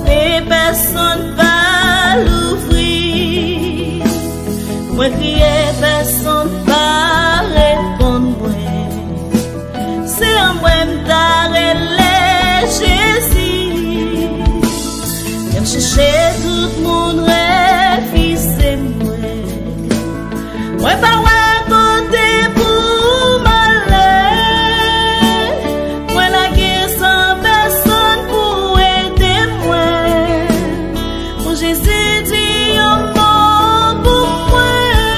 mais personne va l'ouvrir. Moi crier, personne va répondre. C'est un moi m'tarrêter Jésus. Viens chercher tout le monde, réfisez moi. Moi pas à côté pour m'aller. Moi la guerre sans personne pour aider moi. Pour Jésus dit un mot pour moi.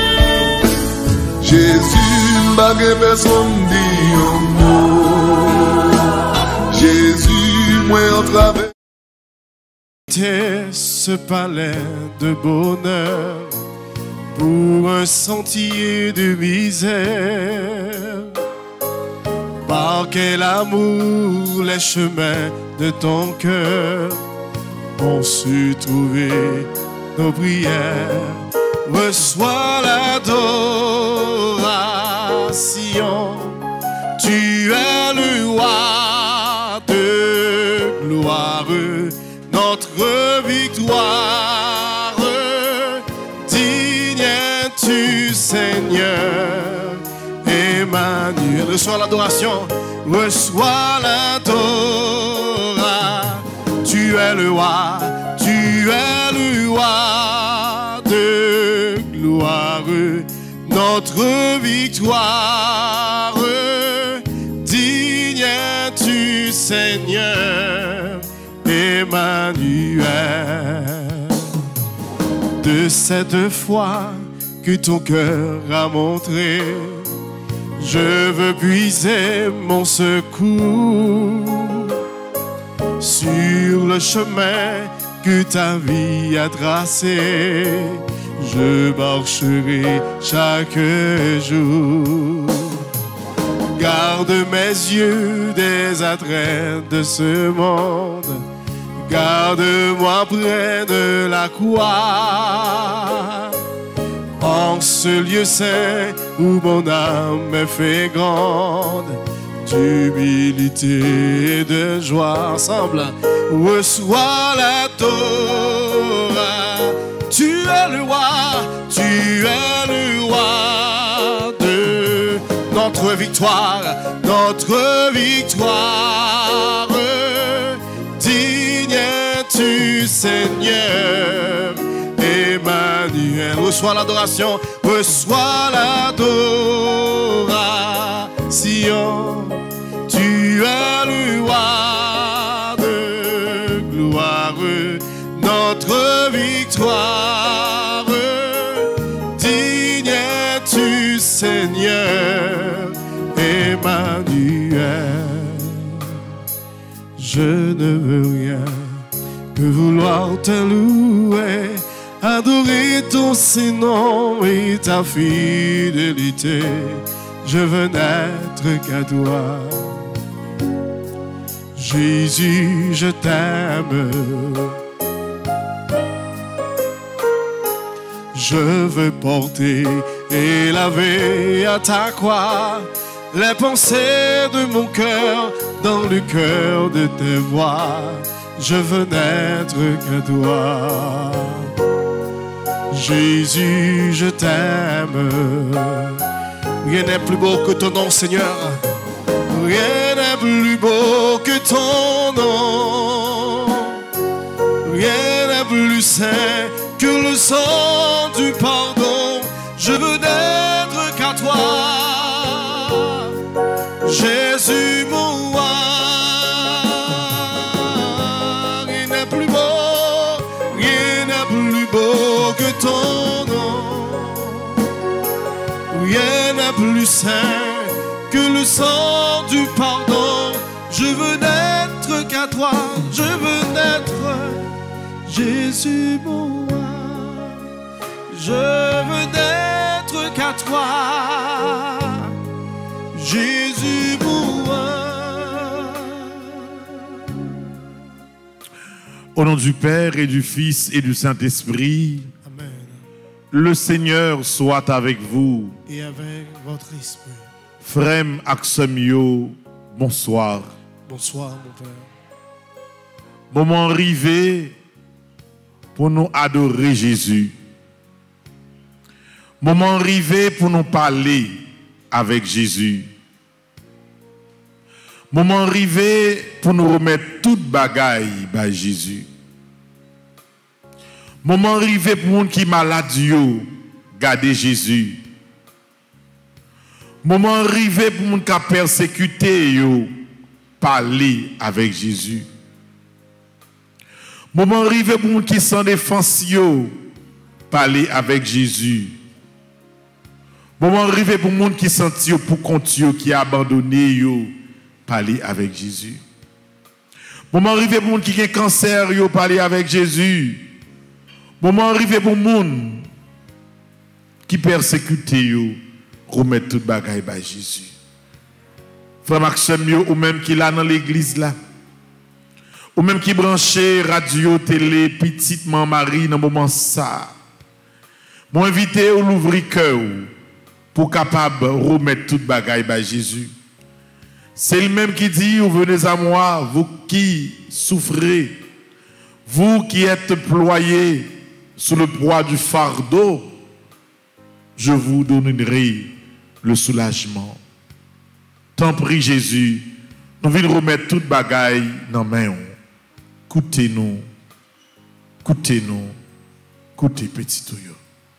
Jésus m'a personne dit un mot. Jésus moi en travers ce palais de bonheur pour un sentier de misère. Par quel amour les chemins de ton cœur ont su trouver nos prières. Reçois l'adoration, tu es le roi de gloire, notre victoire. Digne es-tu Seigneur Emmanuel. Reçois l'adoration, reçois l'adoration. Tu es le roi, tu es le roi de gloire, notre victoire. Digne es-tu Seigneur Emmanuel. De cette foi que ton cœur a montré, je veux puiser mon secours sur le chemin que ta vie a tracé. Je marcherai chaque jour. Garde mes yeux des attraits de ce monde. Garde-moi près de la croix, en ce lieu saint où mon âme est fait grande, d'humilité et de joie. Ensemble, reçois la Torah. Tu es le roi, tu es le roi de notre victoire, notre victoire. Digne es-tu Seigneur Emmanuel. Reçois l'adoration, reçois l'adoration. Tu es le roi de gloire, notre victoire. Digne es-tu Seigneur Emmanuel. Je ne veux rien que vouloir te louer, adorer ton Saint-Nom et ta fidélité. Je veux n'être qu'à toi. Jésus, je t'aime. Je veux porter et laver à ta croix les pensées de mon cœur dans le cœur de tes voix. Je veux n'être que toi. Jésus, je t'aime. Rien n'est plus beau que ton nom, Seigneur. Rien n'est plus beau que ton nom. Rien n'est plus saint que le sang du pardon. Je veux n'être qu'à toi. Jésus, mon roi. Rien n'est plus beau, rien n'est plus beau que ton nom. Rien n'est plus saint que le sang du pardon. Je veux n'être qu'à toi. Je veux n'être Jésus, mon roi. Je veux n'être qu'à toi. Jésus, mon roi. Au nom du Père et du Fils et du Saint-Esprit, Amen. Le Seigneur soit avec vous. Et avec votre esprit. Frem Aksemio, bonsoir. Bonsoir, mon Père. Moment arrivé pour nous adorer Jésus. Moment arrivé pour nous parler avec Jésus. Moment arrivé pour nous remettre toute bagaille par Jésus. Moment arrivé pour nous qui malade garder Jésus. Moment arrivé pour nous qui persécuté parler avec Jésus. Moment arrivé pour nous qui sans défense parler avec Jésus. Moment arrivé pour nous qui senti pour compte qui a abandonné parler avec Jésus. Moment arrivé pour nous qui a cancer parler avec Jésus. Moment arrivé pour nous qui persécute remettre toute bagaille par Jésus. Frère Maxime ou même qui là dans l'église là. Ou même qui branché radio, télé, petite maman Marie dans le moment ça. Moi invité ou l'ouvrir cœur pour capable remettre toute bagaille par Jésus. C'est lui-même qui dit, vous venez à moi, vous qui souffrez, vous qui êtes ployés sous le poids du fardeau, je vous donnerai le soulagement. Tant prie Jésus, nous voulons remettre toute bagaille dans la main. Écoutez-nous, écoutez-nous, écoutez petit Toyo.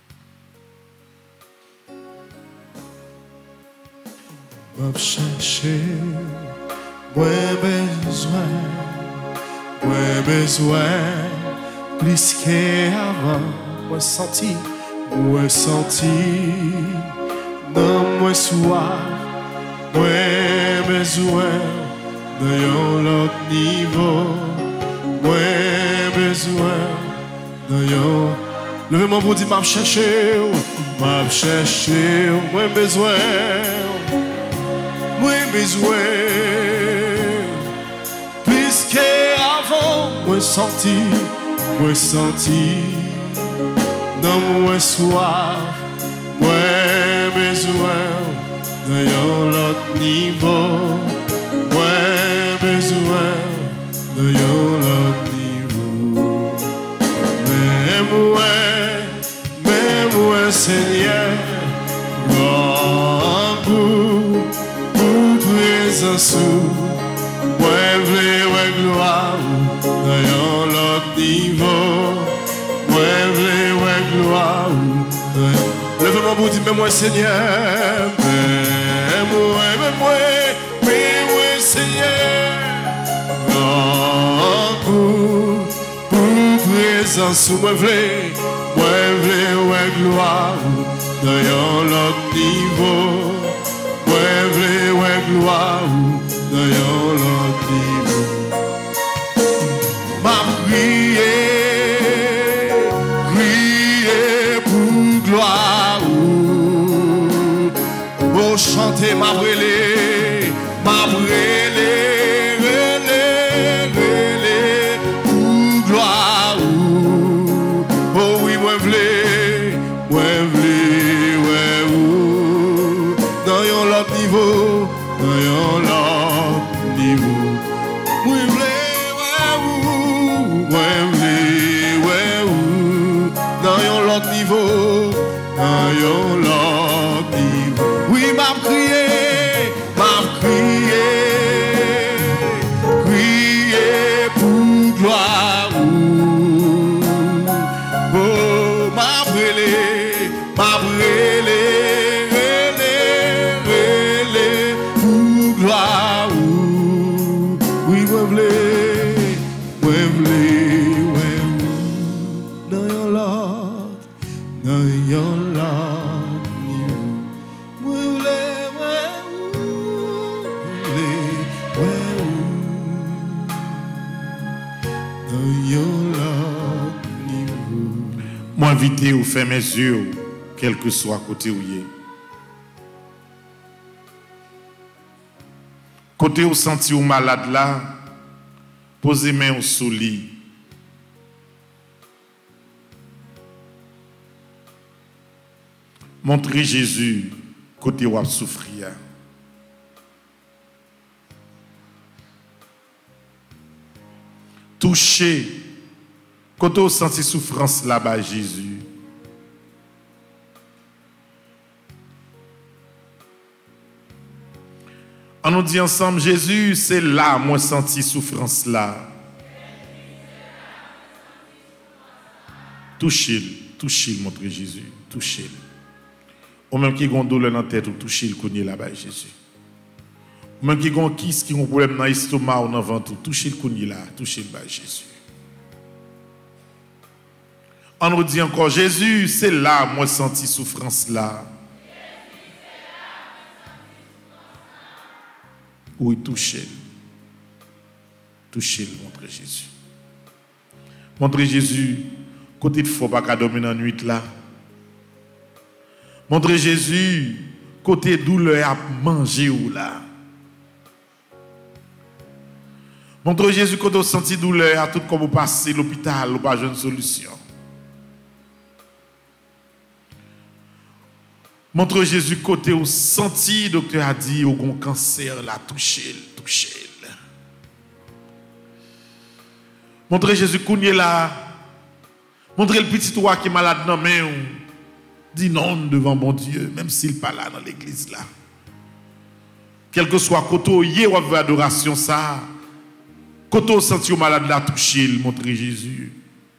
M'a cherché, moi besoin, plus qu'avant, moi senti, non moi soif, moi besoin, dans l'autre niveau, moi besoin, dans levez-moi pour dire m'a cherché, moi besoin. Moi besoin, plus qu'avant, moi senti, non moi soif, moi besoin, dans l'autre niveau, moi besoin, dans l'autre niveau, mais moi Seigneur, présence, moi vle gloire, dans l'autre niveau, moi vle gloire. Lève-moi pour dire, mais moi Seigneur, mais moi Seigneur, pour présence, moi vle gloire, dans l'autre niveau. Gloire dans l'autre niveau. M'a prié pour gloire. Oh, chanter m'a brûlé pour gloire. Oh oui, moi v'lé, dans l'autre niveau. Oui, m'a crié pour gloire. Oh, m'a brûlé pour gloire. Oui, moi v'lé, Moi invité ou faire mes yeux, quel que soit côté où il est. Côté où senti ou malade là, posez main sous lit. Montrez Jésus côté où a souffrir. Touchez Quand on senti souffrance là-bas, Jésus. On nous dit ensemble, Jésus, c'est là, moi, senti souffrance là. Touchez-le, montrez Jésus, touchez-le. Ou même qui a une douleur dans la tête, ou touchez-le, connaît là-bas, Jésus. Ou même qui a un kiss, qui a un problème dans l'estomac ou dans le ventre, touchez-le, connaît là, touchez-le, là, Jésus. On nous dit encore, Jésus, c'est là, moi, senti souffrance là. Oui, touchez-le. Touchez-le, montrez Jésus. Montrez Jésus, côté de faux, pas qu'à dormir dans la nuit là. Montrez Jésus, côté douleur à manger ou là. Montrez Jésus, côté vous senti douleur à tout comme vous passez l'hôpital, ou pas une solution. Montre Jésus côté où senti, docteur a dit, au gon cancer, là, touchez-le. Montre Jésus qu'on est là. Montre le petit roi qui est malade dans la main. Dis non devant mon Dieu, même s'il n'est pas là dans l'église là. Quel que soit côté où il y a adoration ça. Côté où senti au malade là, touchez-le, montre Jésus.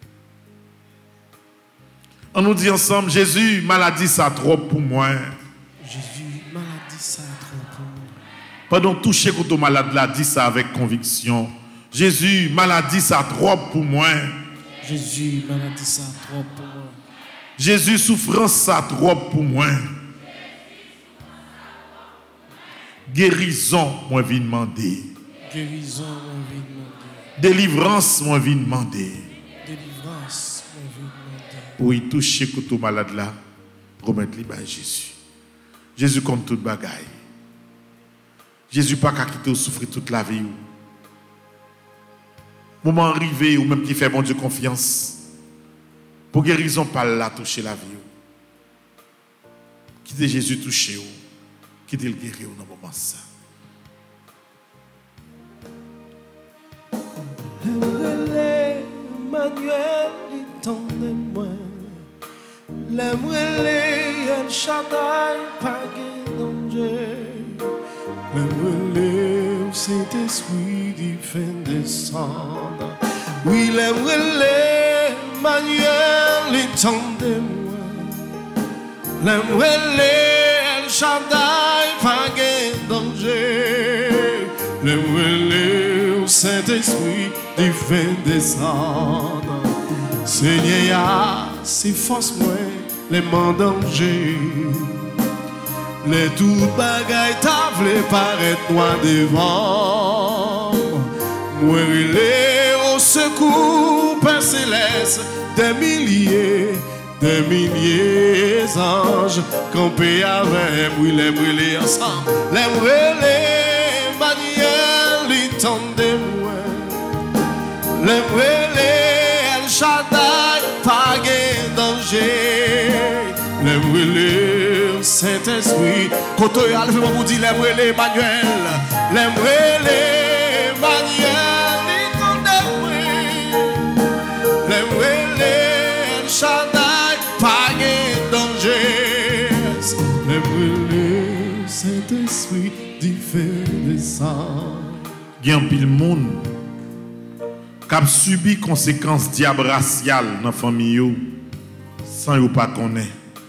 On nous dit ensemble, Jésus, maladie ça trop pour moi. Jésus, maladie ça trop pour moi. Pardon, toucher quand ton malade là, dit ça avec conviction. Jésus, maladie ça trop pour moi. Jésus, maladie ça trop pour moi. Jésus, souffrance ça trop pour moi. Guérison, moi viens demander. Guérison, moi viens demander. Délivrance, moi viens demander. Délivrance, moi viens demander. Oui, toucher que ton malade là, remettre-le à Jésus. Jésus compte toute bagaille. Jésus pas qu'à quitter ou souffrir toute la vie. Moment arrivé ou même qui fait bon Dieu confiance. Pour guérison pas là toucher la vie. Quittez Jésus toucher ou. Quittez le guérir dans le moment ça. Emmanuel, attendez-moi. L'aimerait El Shaddai, pas de danger. L'aimerait Saint-Esprit, il fait descendre. Oui, l'aimerait Emmanuel, attendez-moi. L'aimerait El Shaddai, pas de danger. L'aimerait Saint-Esprit, il fait descendre. Seigneur, si force moi les mains danger. Les tout bagailles t'avlent paraître moi devant. Moi relais au secours, Père Céleste, des milliers d'anges campés avec moi, les brûlés ensemble. Les brûlés, Emmanuel, attendez-moi. Les brûlés, El Shaddai, pas de danger. Les brûlés, Saint-Esprit, quand on y a levé, on vous dit les brûlés, Emmanuel. Les brûlés, Emmanuel, attendez-moi. Les brûlés, El Shaddai, pas de danger. Les brûlés, Saint-Esprit, différent. Il y a un pile monde qui a subi conséquences diable raciales dans la famille sans ne pas connaître.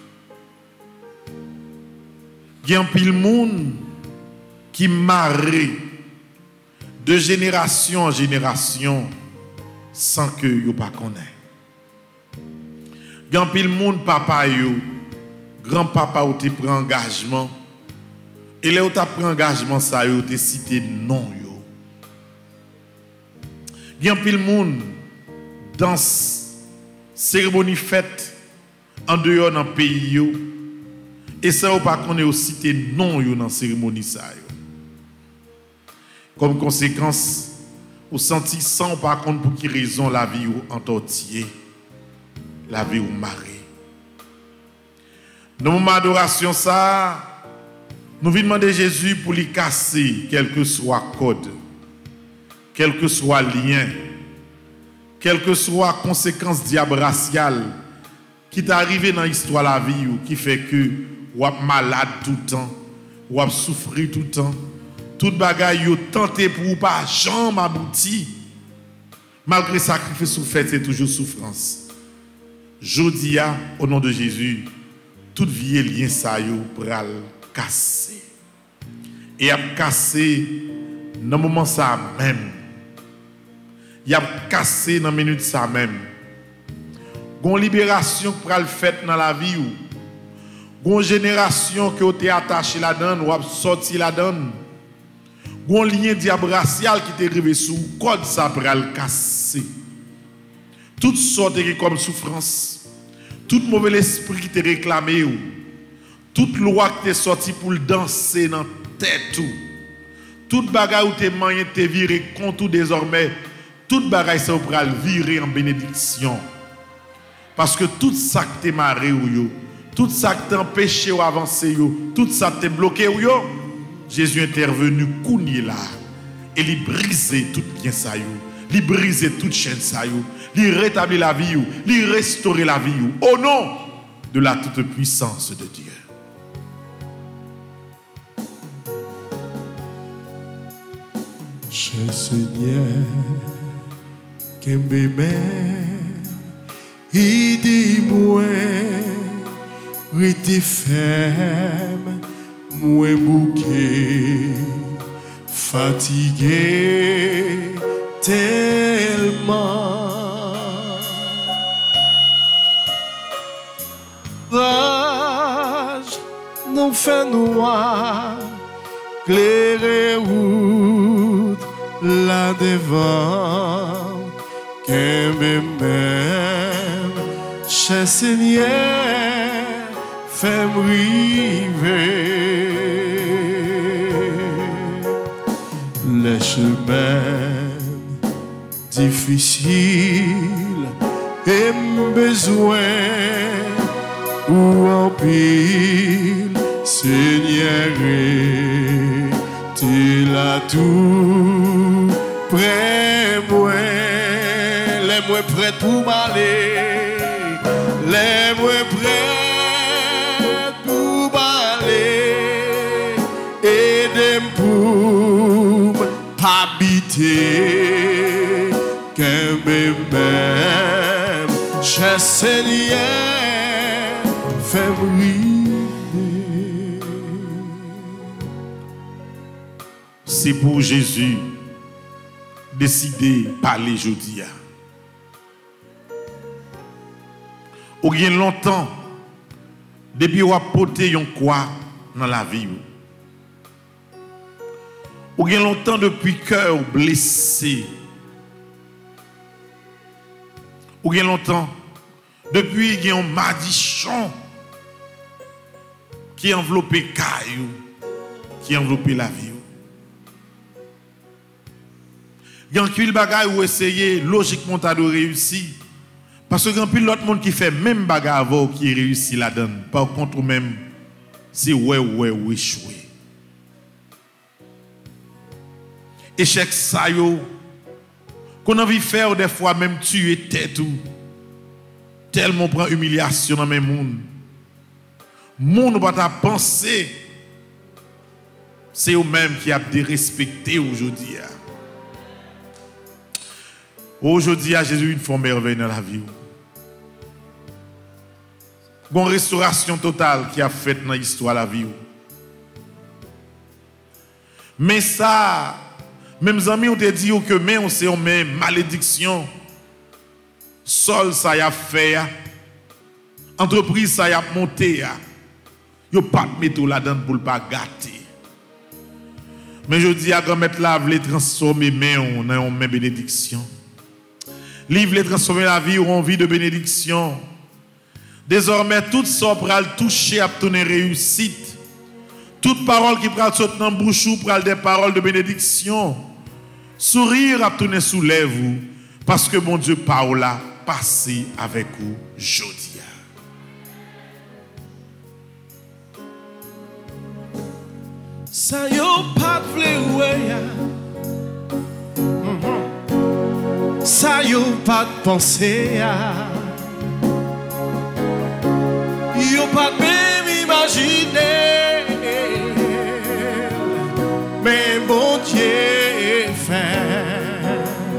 Il y a un pile monde qui marre de génération en génération sans que ne pas connaître. Il y a un pile monde papa yo, grand-papa ou te prend engagement et là où tu pris engagement ça yo te cité non yo. Il y a un pile monde dans cérémonie fête en dehors dans le pays yo, et ça ou pas qu'on est aussi cité non yo dans cérémonie ça yo. Comme conséquence ou senti sans par contre pour qui raison la vie ou entortillée, la vie ou marée. Dans mon adoration ça, nous venons demander Jésus pour lui casser quel que soit code, quel que soit lien, quelle que soit la conséquence diable raciale qui t'est arrivé dans l'histoire de la vie ou qui fait que ou êtes malade tout le temps, ou êtes souffrir tout le temps, toute bagaille vous tenté pour pas jamais aboutir. Malgré sacrifice ou fait, c'est toujours souffrance. Jodi a, au nom de Jésus, tout vieux lien ça yo pral casser. Et a cassé dans le moment ça même. Il a cassé dans la minute ça même. Gon libération qui pral faite dans la vie ou gon génération que vous êtes attaché là-dedans ou a sorti là-dedans. Gon lien diable racial qui t'est arrivé sous code ça pral casser. Toutes sortes de comme souffrance, tout mauvais esprit qui t'est réclamé ou toute loi qui t'est sorti pour le danser dans tête ou toute bagaille où t'es moyen t'es viré contre tout désormais, toute bagaille ça pral virer en bénédiction. Parce que tout ça qui t'est marré ou yo, tout ça qui t'a empêché ou avancer yo, tout ça qui t'est bloqué ou yo, Jésus est intervenu kounye là et il brisé tout bien ça yo, il brisé toute chaîne ça yo, il rétablit la vie yo, il restaurer la vie yo au nom de la toute puissance de Dieu. Cher Seigneur, Kembeme, il dit moi, rete ferme, moi bouquet, fatigué tellement. L'âge nous fait noir, clairer route là devant, qu'aime même, cher Seigneur, fais-moi river. Les chemins difficiles et besoin ou en pile, Seigneur, tu l'as tout près moi, les moi prêts pour m'aller, les moi prêts pour m'aller, aidez-moi pour habiter, qu'un même, cher Seigneur, fais-moi river. C'est pour Jésus décider de parler aujourd'hui. Ou bien longtemps, depuis qu'on a porté un quoi dans la vie. Ou bien longtemps depuis cœur blessé. Ou bien longtemps depuis qu'il y a un madichon qui enveloppe caillou, qui enveloppe la vie. Il y a un pile bagay ou essayer logiquement de réussir. Parce que il y a l'autre monde qui fait même bagay avant qui réussit la donne. Par contre même c'est ouais ou échoué. Échec ça yo qu'on a envie de faire des fois même tuer tête ou tellement prend humiliation dans mes monde. Monde pas ta penser. C'est eux même qui a dérespecté aujourd'hui. Aujourd'hui, à Jésus, une fois merveille dans la vie. Une restauration totale qui a fait dans l'histoire de la vie. Mais ça, même amis ont dit que mais on sait une malédiction. Sol ça y a fait. Entreprise ça y a monté. Yo pas mettre là-dedans pour pas gâter. Mais je dis à grand mettre là veut transformer mais on dans une bénédiction. Livre les transformer la vie ou en vie de bénédiction. Désormais, tout ça pour le toucher à donner réussite. Toute parole qui prend sortir dans bouche ou prend des paroles de bénédiction. Sourire à donner sous lèvres parce que mon Dieu parle là, passez avec vous aujourd'hui. Ça yo pas vle oué. ça yo pas de penser à. Yo pas même imaginer. Mais bon Dieu fait.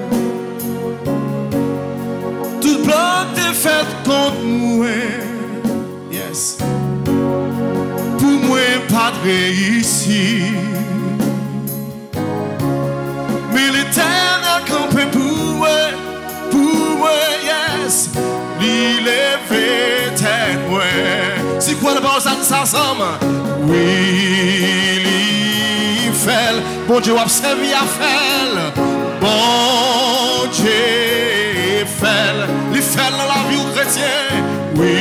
Tout plan t'es fait contre moi. Yes. Pour moi pas de réussir. Mais l'Éternel campé pour moi, yes. Il levé tête moi. C'est quoi le bon ça ensemble? Oui, il fait. Bon Dieu a servi à faire. Bon Dieu fait. Il fait dans la vie chrétienne. Oui,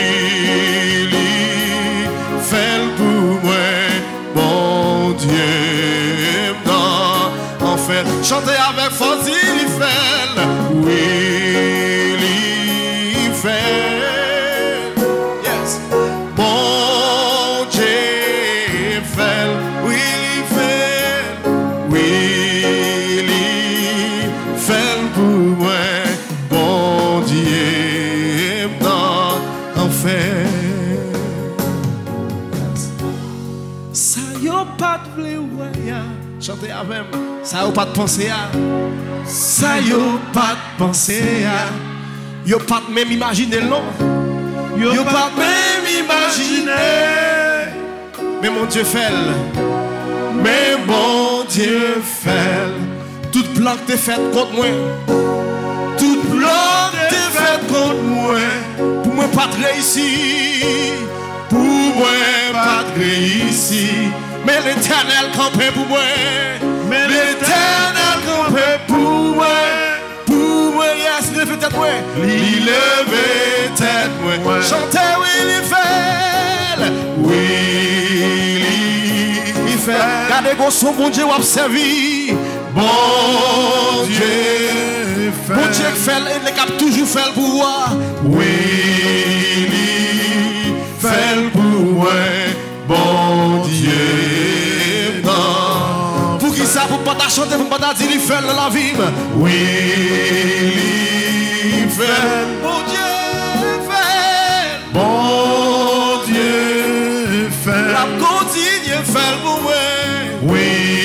il fait pour moi. Bon Dieu non, en fait. Chantez avec force, il fait. Oui, il fait. Yes. Bon Dieu fait. Oui, il fait. Oui, il fait pour moi. Bon Dieu non, en fait. Ça y a pas de blé, ouais. Chantez avec moi. Ça y a pas de penser à. Ça y a pas de penser à. Yo pas même imaginer non. Yo pas même imaginer. Mais mon Dieu fait. Mais mon Dieu fait. Toute plan que t'es faite contre moi. Toute plan que t'es faite contre moi. Pour moi pas de réussir. Pour moi pas de réussir. Mais l'Éternel campé pour moi. Mais l'Éternel campé pour moi. Pour moi, yes, levez tête moi. Il levait tête moi. Chantez, oui, il fait. Oui, il fait. Gardez vos sons, bon Dieu, observez. Bon Dieu fait. Bon Dieu fait, il est toujours fait pour moi. Oui, il fait pour moi. Bon Dieu, non. Pour qui ça, pour pas chanter, pour pas dire, il fait la vie. Oui, il fait. Bon Dieu fait. Bon Dieu fait. La continue fait pour moi. Oui,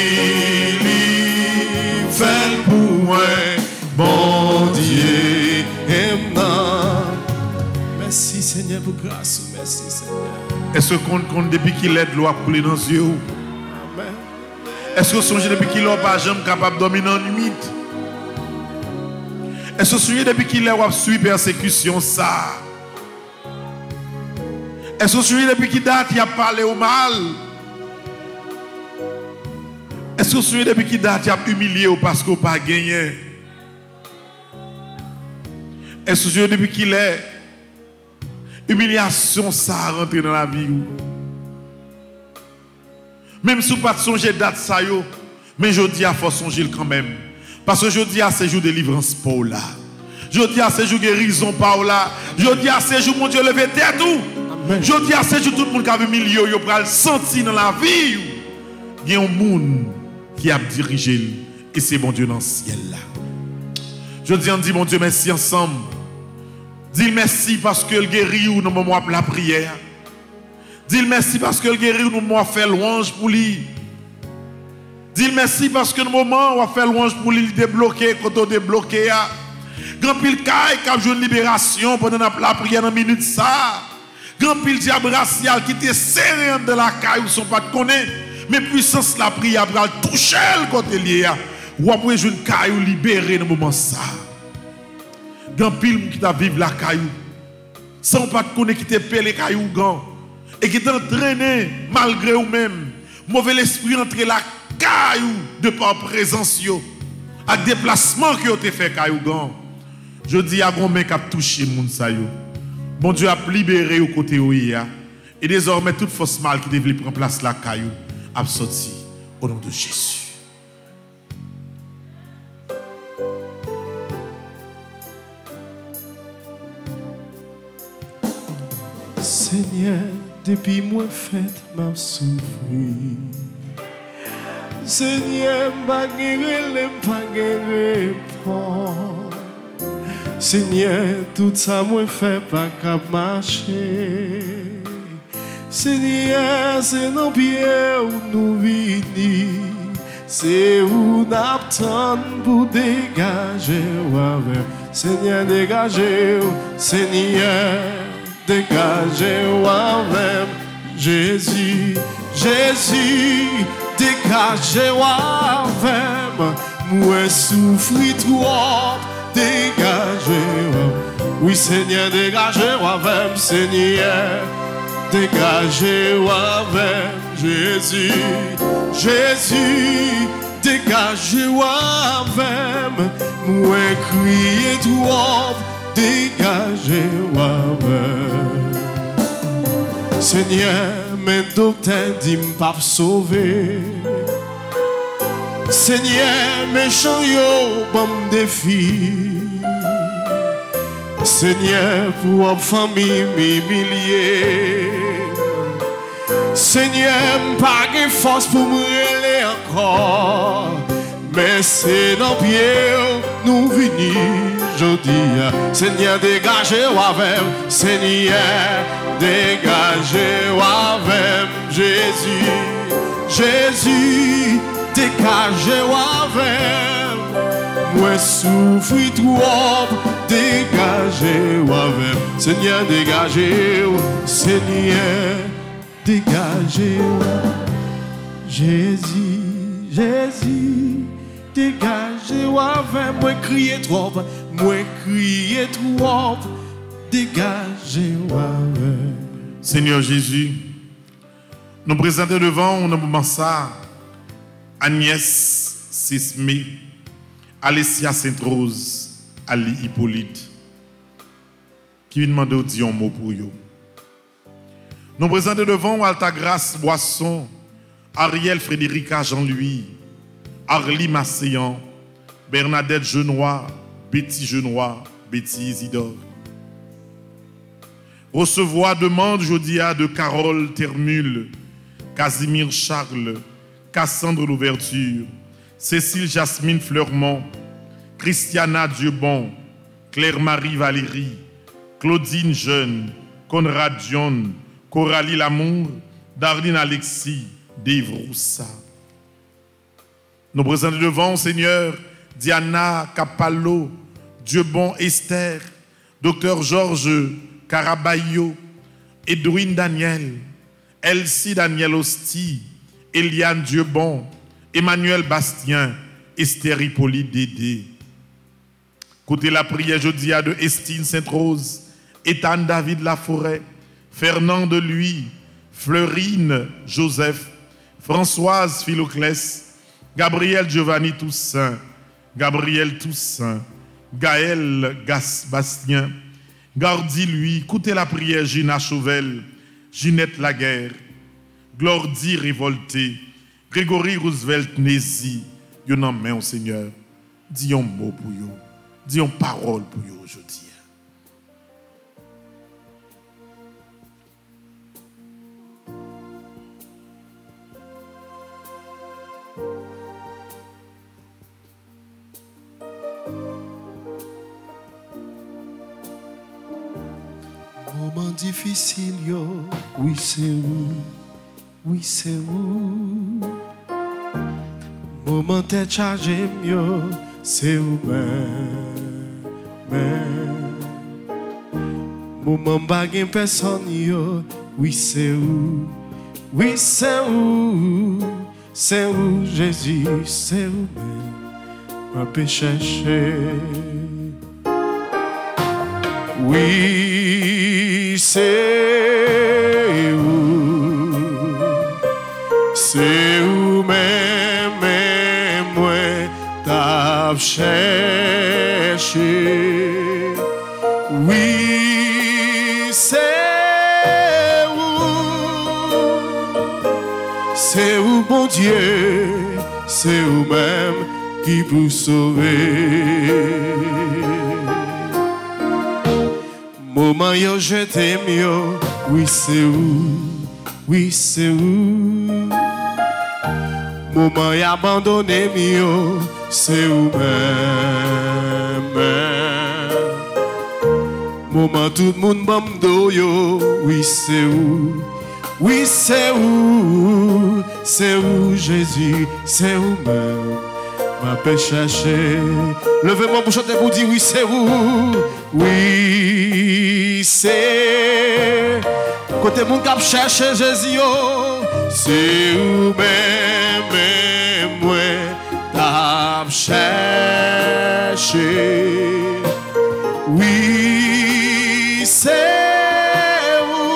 il fait pour moi. Bon Dieu, non. Merci Seigneur pour grâce. Merci Seigneur. Est-ce qu'on compte depuis qu'il aide l'eau à couler dans les yeux? Amen. Est-ce que songe depuis qu'il n'a pas jamais capable de dormir dans l'humide? Est-ce que songe depuis qu'il a suivi persécution ça? Est-ce que songe depuis qu'il date il a parlé au mal? Est-ce que songe depuis qu'il date il a humilié parce qu'il n'a pas gagné? Est-ce que songe depuis qu'il est humiliation ça rentre dans la vie? Même si vous ne pas songer date ça yo, mais je dis à faut songer quand même. Parce que je dis à ces jours de délivrance pour là. Je dis à ces jours de guérison pour là. Je dis à ces jours mon Dieu lever tête tout. Je dis à ces jours tout le monde qui a vu milieu yo pour le sentir dans la vie. Il y a un monde qui a dirigé et c'est mon Dieu dans le ciel là. Je dis on dit mon Dieu merci ensemble. Dis merci parce que le guérit ou dans le moment de la prière. Dis merci parce que le guérit ou dans le moment fait louange pour lui. Dis merci parce que le moment où on fait louange pour lui débloquer quand on débloqué. Grand pile caille qui a joué une libération pendant la prière dans minute ça. Grand pile diable racial qui était serré de la caille ou son pas de connaître. Mais puissance la prière pour toucher le côté lié. Ou après jouer une caille ou libérer dans le moment ça. Grand pile qui t'a vivre la caillou sans pas te connaître qui t'a payé les cailloux grand et qui t'a entraîné malgré ou même mauvais esprit entre la caillou de par présence yo à déplacement que t'ai fait caillou grand. Je dis à grand mec qui a touché moun sa yo. Bon Dieu a libéré au côté où il y a et désormais toute force mal qui devait prendre place la caillou a sorti au nom de Jésus. Seigneur, depuis moi fête m'a souffri. Seigneur, m'a guéri, m'a guéri, Seigneur, tout ça moi fait pas qu'à marcher. Seigneur, c'est nos pieds où nous venons. C'est où nous attendons pour dégager. Seigneur, dégagez. Seigneur, dégagez. Jésus, Jésus, dégagez. Moi souffrir trop. Dégagez. Oui, Seigneur, dégagez. Seigneur, dégagez. Jésus, Jésus, dégagez. Moi crier trop. Dégagez. Seigneur, mes docteurs disent pas sauver. Seigneur, méchant yo, bon défi. Seigneur, pour une famille m'humilier. Seigneur, pas de force pour me relayer encore. Mais c'est dans pied nous venons aujourd'hui. Seigneur, dégagez avec. Seigneur, dégagez avec. Jésus, Jésus, dégagez avec. Moi souffrir trop. Dégagez avec. Seigneur, dégagez. Seigneur, dégagez. Jésus, Jésus, dégagez avec. Moi crier trop. Moi crier trop. Dégagez avec. Seigneur Jésus, nous présentons devant nous moment ça Agnès Sismé, Alessia Sainte-Rose, Ali Hippolyte, qui demande de dire un mot pour eux. Nous présentons devant Altagrace Boisson, Ariel Frédérica Jean-Louis, Arlie Masséan, Bernadette Genois, Betty Genois, Betty Isidore. Recevoir demande Jodia de Carole Termule, Casimir Charles, Cassandre Louverture, Cécile Jasmine Fleurmont, Christiana Dieubon, Claire-Marie Valérie, Claudine Jeune, Conrad John, Coralie Lamour, Darline Alexis, Dave Roussa. Nous présentons devant, Seigneur, Diana Capallo, Dieubon Esther, Docteur Georges Caraballo, Edwin Daniel, Elsie Daniel Hosti, Eliane Dieubon, Emmanuel Bastien, Esther Hippolyte Dédé. Côté la prière jodia de Estine Sainte-Rose, Ethan David Laforêt, Fernand de Lui, Fleurine Joseph, Françoise Philoclès, Gabriel Giovanni Toussaint, Gabriel Toussaint, Gaël Bastien, Gardi lui, écoutez la prière Gina Chauvel, Ginette Laguerre, Glordi Révolté, Grégory Roosevelt Nézi, yo nan men au Seigneur, dis un mot pour yo, dis une parole pour yo aujourd'hui. Moment difficile, yo, oui c'est où, oui c'est où. Moment tête chargé, yo, c'est où même. Moment baguette personne, yo, oui c'est où, oui c'est où, Jésus, c'est où même. On peut chercher, oui c'est où même moi t'as cherché, oui c'est où bon Dieu, c'est où même qui peut sauver. Moment yo je t'aime yo, oui c'est où, oui c'est où. Moment y abandonné yo, c'est où même. Moment tout le monde bamdo yo. Oui, c'est où? Oui, c'est où? C'est où Jésus? C'est où même? M'a pas cherché. Levez-moi pour chanter pour dire oui, c'est où? Oui, c'est. Côté mon cap chercher Jésus, oh. C'est où même, moi, cap chercher. Oui, c'est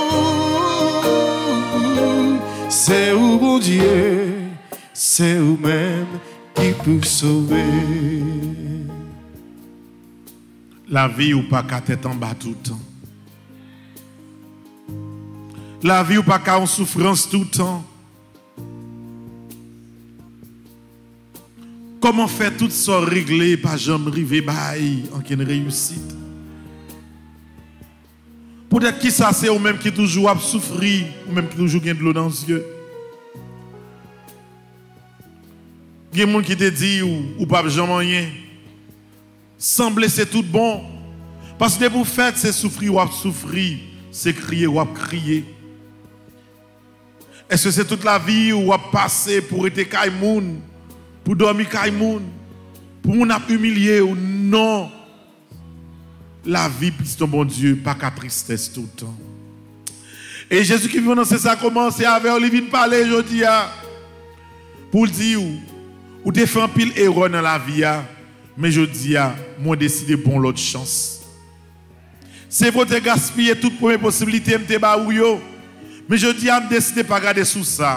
où, mon Dieu, c'est où même qui peut sauver. La vie ou pas qu'à tête en bas tout le temps. La vie ou pas qu'à en souffrance tout le temps. Comment faire tout ça régler, pas jamais arriver bail en qu'une réussite. Peut-être que ça c'est ou même qui toujours a souffrir, ou même qui toujours gagne de l'eau dans les yeux. Il y a des gens qui te disent ou pas jamais rien. Semble c'est tout bon. Parce que pour faire c'est souffrir ou souffrir, c'est crier ou crier. Est-ce que c'est toute la vie ou à passer pour être kaimoun, pour dormir kaimoun, pour nous humilier ou non? La vie, c'est ton bon Dieu, pas qu'à tristesse tout le temps. Et Jésus qui vient dans ça a commencé avec Olivier parler aujourd'hui pour dire ou te fait un pile erreur dans la vie, mais je dis moi décidé pour l'autre chance. C'est votre gaspiller toute première possibilité m'te ba ou yo. Mais je dis, je décide de ne pas regarder sous ça.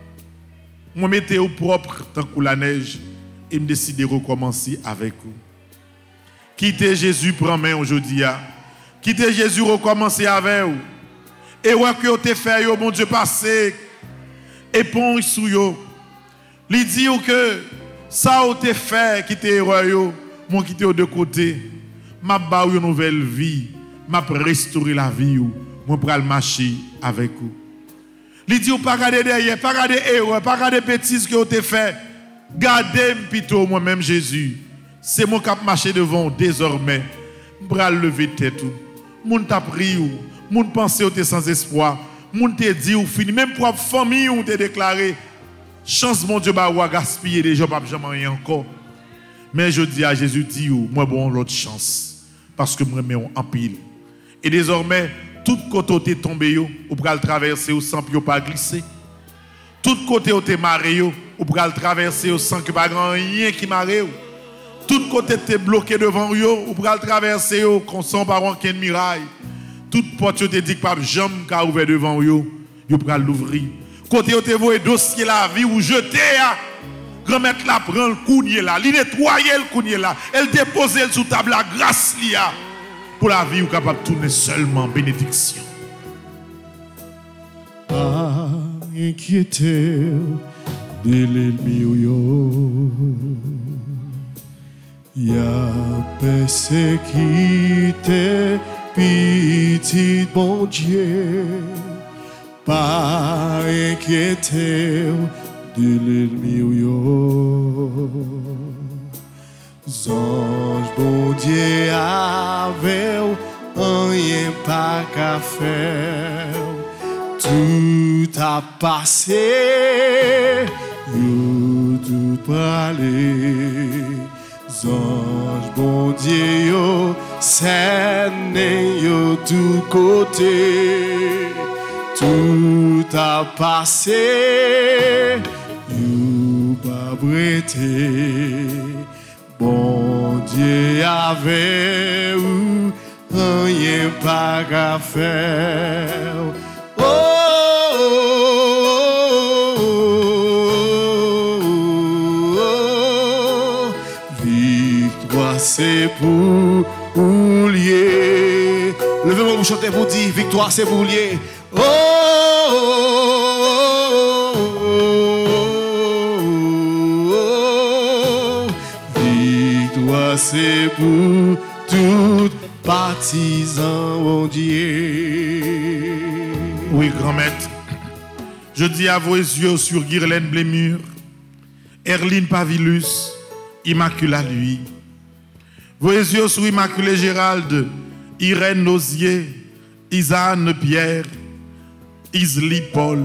Je mets au propre tant que la neige et je décide de recommencer avec vous. Quittez Jésus, prends main aujourd'hui. Quittez Jésus, recommencer avec vous. Et ouais que vous avez fait, mon Dieu, passé, éponge sur vous. Il dit que ça vous avez fait, quittez erreur, moi quittez aux deux côtés. Je vais une nouvelle vie, je vais restaurer la vie. Moi, je vais marcher avec vous. Il dit, pas regarder derrière, pas regarder erreur, pas regarder bêtises que vous avez fait. Gardez plutôt moi-même Jésus. C'est moi qui vais marcher devant désormais. Je vais lever tête. Moun t'a pris ou, moun pensé ou t'es sans espoir. Moun te dit ou fini, même pour la famille ou t'es déclaré. Chance mon Dieu, bah ou gaspiller déjà pas jamais rien encore. Mais je dis à Jésus, dit ou, moi bon l'autre chance. Parce que moi mets en pile. Et désormais, tout côté où tu es tombé, ou pour le traverser sans que pas glisser. Tout côté où tu es marré, ou pour le traverser sans que pas grand rien qui marre. Tout côté tu es bloqué devant vous, ou pour le traverser sans pas aucune miraille. Toute porte tu te dit que pas jamais qu'a ouvert devant vous, vous pour l'ouvrir. Côté où tu vois dossier la vie ou jeter grand-mère la prend le cougnier là, il nettoyer le cougnier là, elle dépose sous table la grâce là. Pour la vie, ou capable de tourner seulement bénédiction. Pas inquiété de l'ennemi, y a persécuté petit bon Dieu. Pas inquiété de l'ennemi. Ange bon Dieu avec rien pas qu'à faire. Tout a passé, yo tout parlé. Ange bon Dieu yo scène yo tout côté. Tout a passé, yo pas prêté. Bon Dieu avec vous, rien pas qu'à faire. Oh, oh, oh, oh, oh. Victoire c'est pour lier. Levez-moi vous chantez pour dire victoire c'est pour lier. Oh, oh, oh, oh, oh. Victoire c'est pour tout partisan, mon Dieu. Oui, grand-maître. Je dis à vos yeux sur Guirlaine Blémur, Erline Pavilus, Immacula lui. Vos yeux sur Immaculée Gérald, Irène Nozier, Isane Pierre, Isli Paul.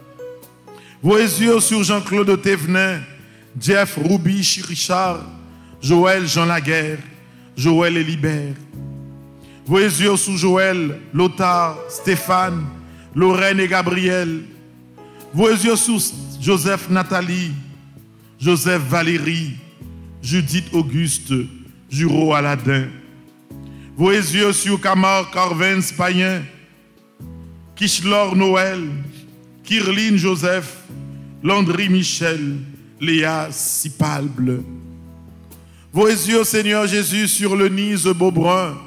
Vos yeux sur Jean-Claude Thévenin, Jeff Roubi Richard, Joël Jean Laguerre, Joël Elibert. Vos yeux sur Joël, Lothar, Stéphane, Lorraine et Gabriel. Vos yeux sur Joseph Nathalie, Joseph Valérie, Judith Auguste, Juro Aladin. Vos yeux sur Camar Carvens Payen, Kishlor Noël, Kirline Joseph, Landry Michel, Léa Sipalble. Vos yeux, Seigneur Jésus, sur Lenise Beaubrun,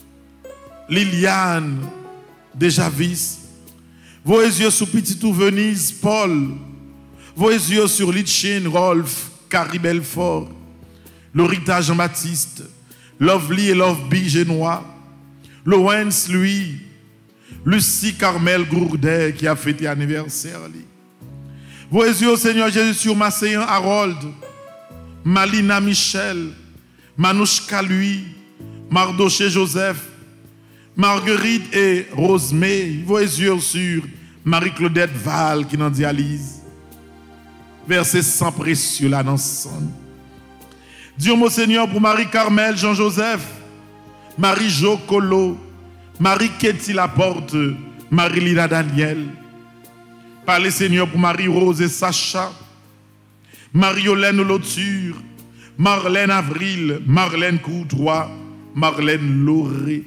Liliane Dejavis. Vos yeux sur Petitou Venise, Paul. Vos yeux sur Litchin, Rolf, Carrie Belfort, Lorita Jean-Baptiste, Lovely et Loveby Génois, Lowens Louis, Lucie Carmel Gourdet qui a fêté anniversaire. Vos yeux, Seigneur Jésus, sur Macéan Harold, Malina Michel, Manouchka Louis, Mardoché Joseph, Marguerite et Rosemée. Vos yeux sur Marie-Claudette Val qui est en dialyse. Versez sang précieux là dans son. Dieu mon Seigneur pour Marie-Carmel Jean-Joseph, Marie-Jo Colo, Marie-Ketty Laporte, Marie-Lina Daniel. Parlez Seigneur pour Marie-Rose et Sacha, Marie-Olène Loture, Marlène Avril, Marlène Coudroy, Marlène Lauré.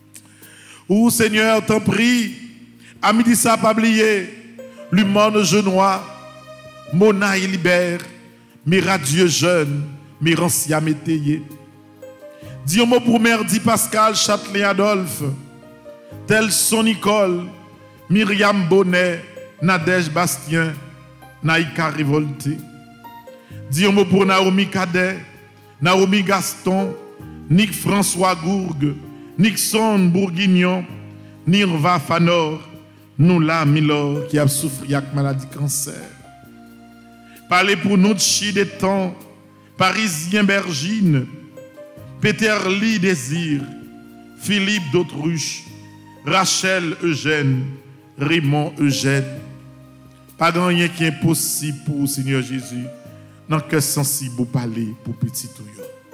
Ou Seigneur, t'en prie, à midi ça pas oublier, Lumone Genois, Mona Libert, Miradieu Jeune, Mirancia Métayer. Dis un mot pour Merdi Pascal, Châtelain Adolphe, Telson Nicole, Myriam Bonnet, Nadège Bastien, Naïka Révolté. Dis un mot pour Naomi Cadet, Naomi Gaston, Nick François Gourgue, Nixon Bourguignon, Nirva Fanor, Noula Milor qui a souffert de maladie cancer. Parlez pour nous de des temps, Parisien Bergine, Peter Lee Désir, Philippe d'Autruche, Rachel Eugène, Raymond Eugène. Pas rien qui est impossible pour le Seigneur Jésus, dans que sensible pour parler pour petit tout.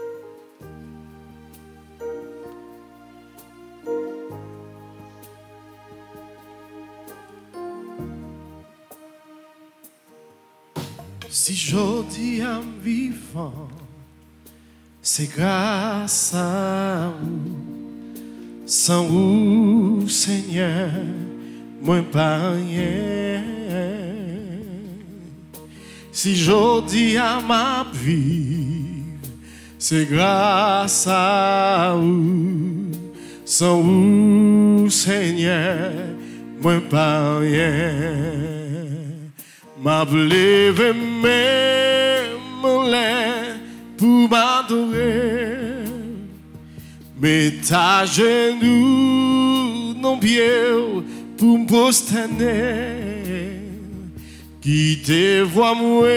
Si j'odie à vivant, c'est grâce à vous. Sans vous, Seigneur, moi pas rien. Si j'odie à ma vie, c'est grâce à vous. Sans vous, Seigneur, moi pas rien. M'a levé même pour m'adorer, mais ta genoux non pied pour me prosterner. Qui te voit moi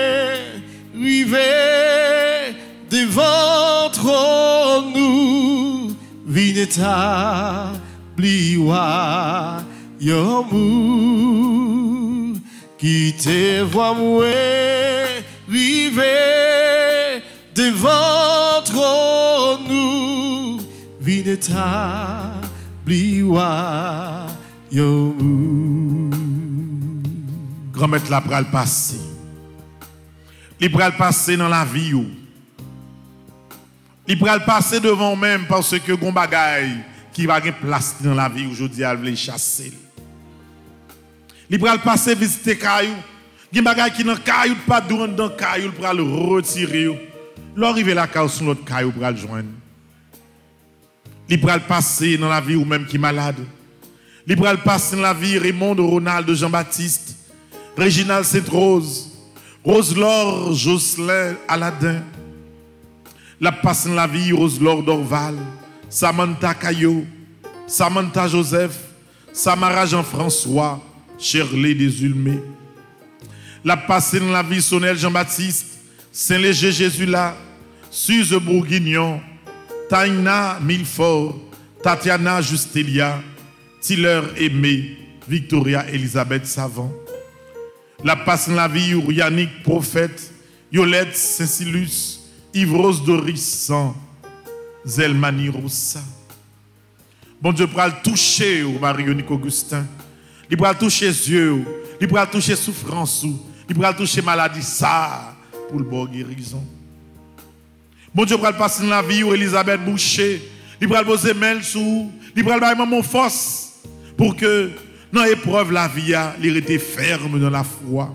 river devant trop nous, vineta bliwa yomu. Qui te voit moi river devant trop nous, vineta bliwa yomu. Grand-mère la pral passer. Il pral passer dans la vie. Il pral passer devant même parce que gon bagay qui va gagner place dans la vie aujourd'hui elle veut chasser. Il pral passer visiter caillou. Gon bagay qui dans caillou pas dans caillou pral retirer. L'arriver la caillou sur l'autre caillou pral joindre. Il pral passer dans la vie ou même qui malade. Il pral passer dans la vie Raymond Ronald Jean-Baptiste. Réginald Sainte-Rose, Rose-Laure Jocelyn Aladin, la passe dans la vie Rose-Laure Dorval, Samantha Caillot, Samantha Joseph, Samara Jean-François, Shirley Desulmé, la passe dans la vie Sonel Jean-Baptiste, Saint-Léger Jésus-là, Suze Bourguignon, Taïna Milfort, Tatiana Justelia, Tiller Aimé, Victoria Elisabeth Savant. La passe la vie ou Yannick Prophète, Yolette Cécilus, Yves-Rose Doris San, Zelmani Roussa. Bon Dieu, pour le toucher au Marionique Augustin, il pourra toucher les yeux, il pourra toucher souffrance, il pourra toucher maladie, ça, pour le bon guérison. Bon Dieu, pour le passer dans la vie où Elisabeth Boucher, il pourra le poser mail sous, il pourra le bailler mon force, pour que dans l'épreuve la vie, il était ferme dans la foi.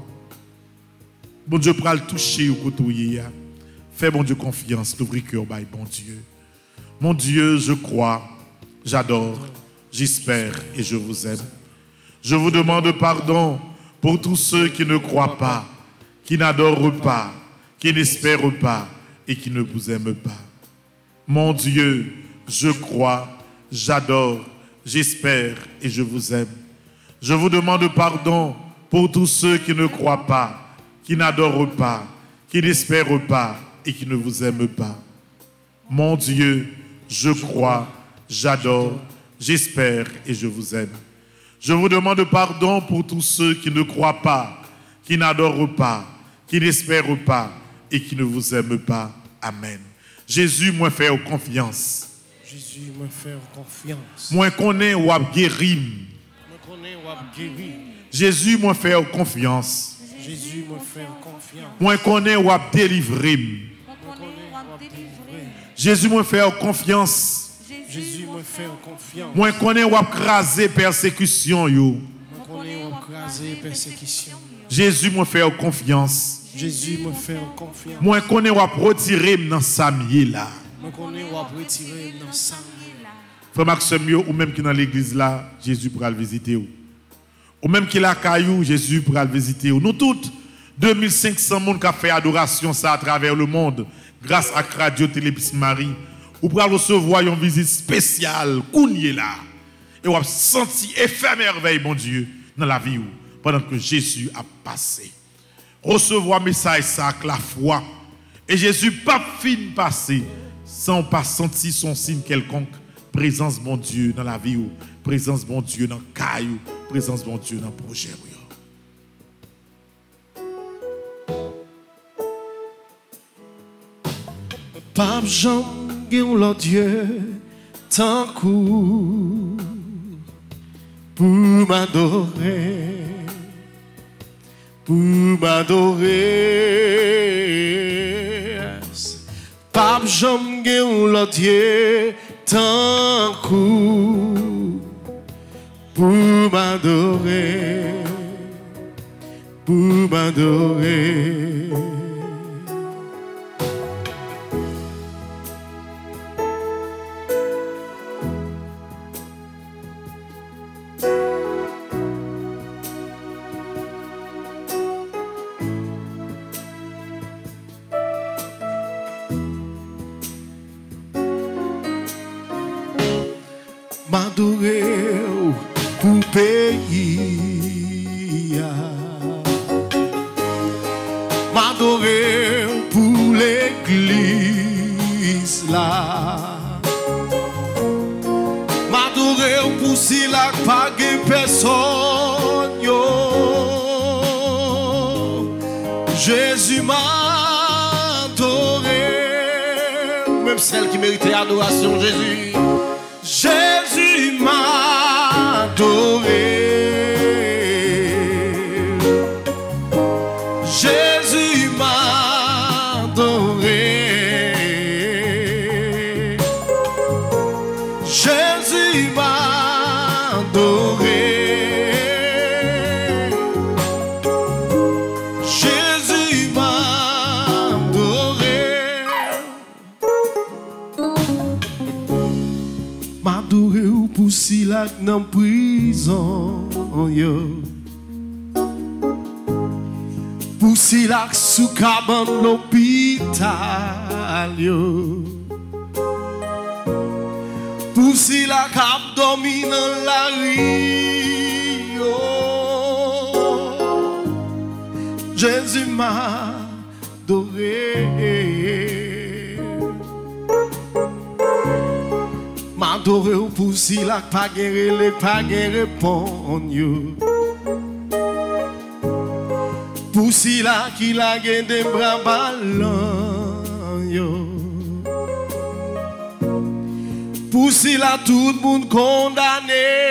Bon Dieu, pour le toucher au côté, fais bon Dieu confiance, l'ouvrir cœur, bon Dieu. Mon Dieu, je crois. J'adore, j'espère et je vous aime. Je vous demande pardon pour tous ceux qui ne croient pas, qui n'adorent pas, qui n'espèrent pas et qui ne vous aiment pas. Mon Dieu, je crois, j'adore, j'espère et je vous aime. Je vous demande pardon pour tous ceux qui ne croient pas, qui n'adorent pas, qui n'espèrent pas et qui ne vous aiment pas. Mon Dieu, je crois, j'adore, j'espère et je vous aime. Je vous demande pardon pour tous ceux qui ne croient pas, qui n'adorent pas, qui n'espèrent pas et qui ne vous aiment pas. Amen. Jésus, moi faire confiance. Jésus, moi faire confiance. Moi connais ou a guéri. Moi connais ou a guéri. Jésus, moi faire confiance. Jésus, moi faire confiance. Moi connais ou a délivré. Moi connais ou a délivré. Jésus, moi faire confiance. Jésus, moi faire confiance. Moi connais ou a craser persécution yo. Moi connais ou a craser persécution. Jésus, moi faire confiance. Jésus, moi faire confiance. Moi connais ou a retirer dans Samier là. Moi connais ou a retirer dans Samier. Frère Maxime ou même qui dans l'église là, Jésus pourra le visiter ou même qui la caillou, Jésus pourra le visiter ou. Nous toutes 2500 monde qui a fait adoration ça à travers le monde grâce à Radio Télépis Marie. Ou pour recevoir une visite spéciale, kounye là. Et on a senti effet merveille, bon Dieu, dans la vie pendant que Jésus a passé. Recevoir message ça avec la foi. Et Jésus pas fin passer sans pas sentir son signe quelconque. Présence bon Dieu dans la vie, présence bon Dieu dans le caillou, présence bon Dieu dans le projet. Pape Jean, l'autre Dieu, tant court pour m'adorer, pour m'adorer. Pape Jean, l'autre Dieu, tant court pour m'adorer, pour m'adorer. M'adorer pour pays, m'adorer pour l'église là, m'adorer pour si la pas de personne yo. Jésus m'a adoré, même celle qui méritait adoration, Jésus. Jésus m'a adoré. Jésus m'a adoré. Jésus m'a adoré. Jésus m'a adoré. M'adoré ou pour si la dans prison yo. Pour si la sous cabane l'hôpital yo. Pour si la cap domine la rue yo. Jésus m'a adoré. adoré pour si la pas guéri, pas répondre. Pour si la qui la gagne des bras ballants. Pour si la tout le monde condamné.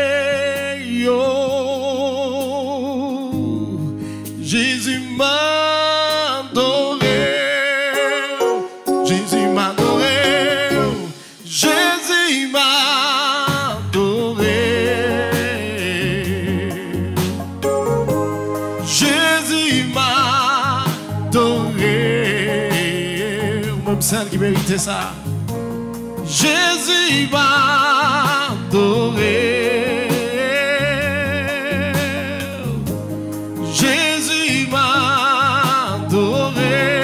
Jésus m'a adoré. Jésus m'a adoré. Jésus m'a adoré. Jésus m'a adoré. Même celle qui méritait ça. Jésus m'a adoré. Jésus m'a adoré.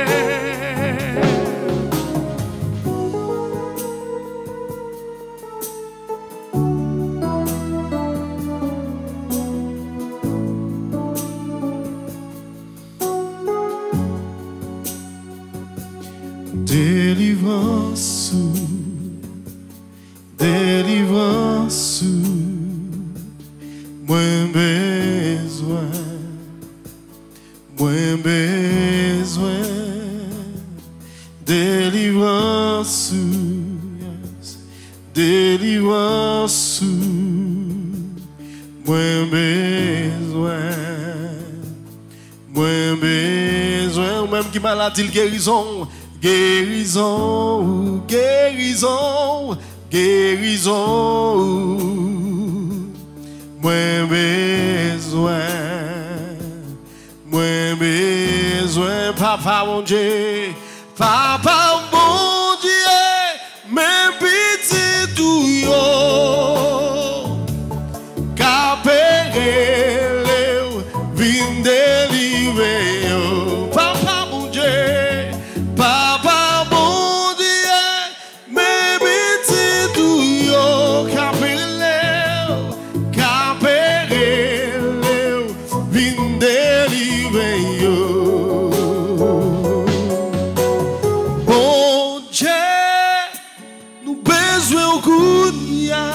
Délivrance, délivrance, moins besoin, moins besoin, délivrance, yes. Délivrance, moins besoin, moins besoin, ou même qui maladie, guérison. Guérison, guérison, guérison, moins besoin, papa mon Dieu, papa mon Dieu, mes petits tuyaux, capéré, vin délivrer, papa mon Dieu. Papa bon Dieu, mes petits tuyaux, capéré, vin délivrer. Bon Dieu, nous besoin au Kounia.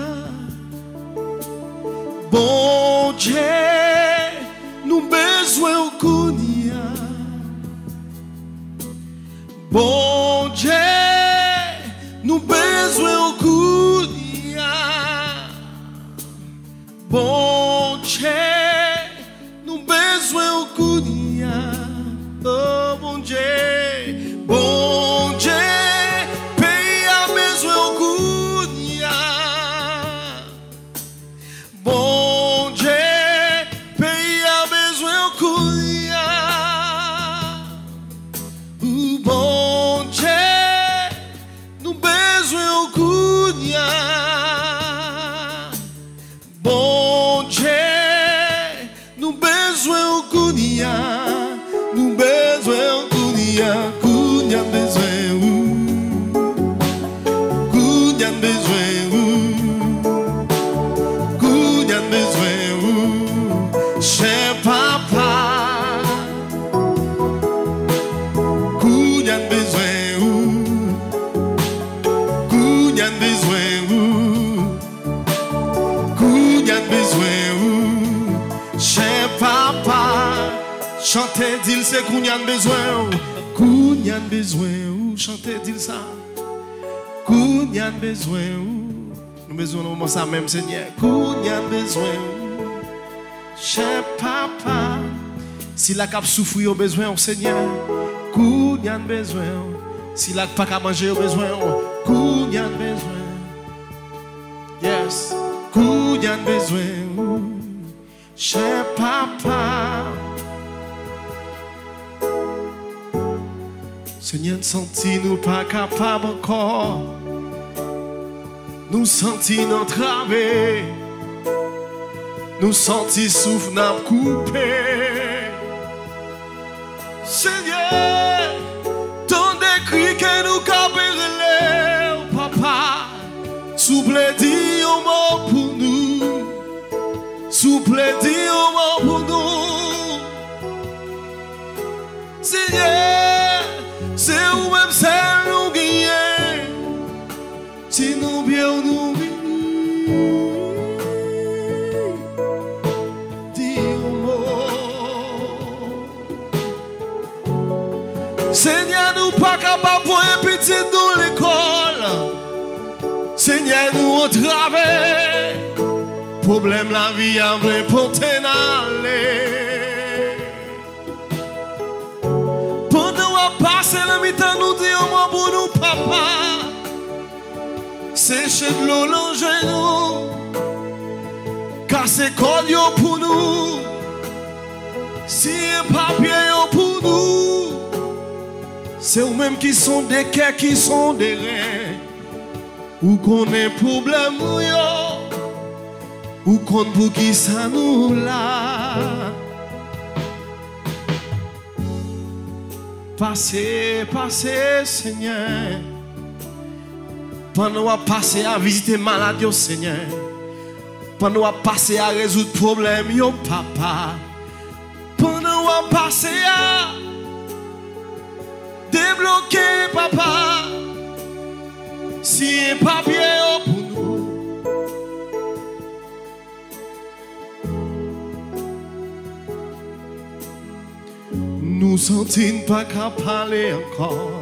Bon Dieu, nous besoin au Kounia. Bon Dieu, nous besoin au Kounia. Bon Dieu, nous besoin au Kounia. Oh bon Dieu, bon Dieu, pays a besoin au Kounia. Bon Dieu, pays a besoin au Kounia. Bon Dieu, nous besoin au Kounia. Bon Dieu, nous besoin au Kounia. Nous besoin au Kounia. Kounia besoin où? Kounia besoin où? Kounia besoin où? Cher papa. Kounia besoin où? Kounia besoin où? Kounia besoin où? Cher papa, chantez dit c'est Kounia besoin où? Kounia besoin où? Chantez dit ça. Kounia besoin où? Nous besoin au moment ça même Seigneur. Kounia besoin où? Cher papa, si la cap souffrir au besoin au Seigneur. Kounia besoin, si la pas qu'à manger au besoin, Kounia besoin, yes, Kounia besoin, cher papa. Seigneur, senti nous pas capables encore, nous senti notre travers, nous senti souffle n'a coupé. Seigneur, ton décrit que nous capérons, papa, souple dit au mot pour nous, souple dit au mot pour nous. Seigneur, c'est où même celle nous guider, si nous bien Seigneur, nous pas capables pour un petit dans l'école. Seigneur, nous au travers. Problème la vie a plein pour t'enaller. Pendant à passer le mi-temps, nous disons pour nous, papa. Sécher de l'eau dans genou. Casser col pour nous. Si un papier pour nous. C'est eux-mêmes qui sont des cœurs, qui sont des reins. Ou qu'on ait problème, ou qu'on pour qui ça nous là. Passez, passez, Seigneur. Pendant à passer à visiter malade, yo, Seigneur. Pendant à passer à résoudre problème, yo, papa. Pendant à passer à débloquer, papa. Si un papier pour nous. Nous sentons pas qu'à parler encore.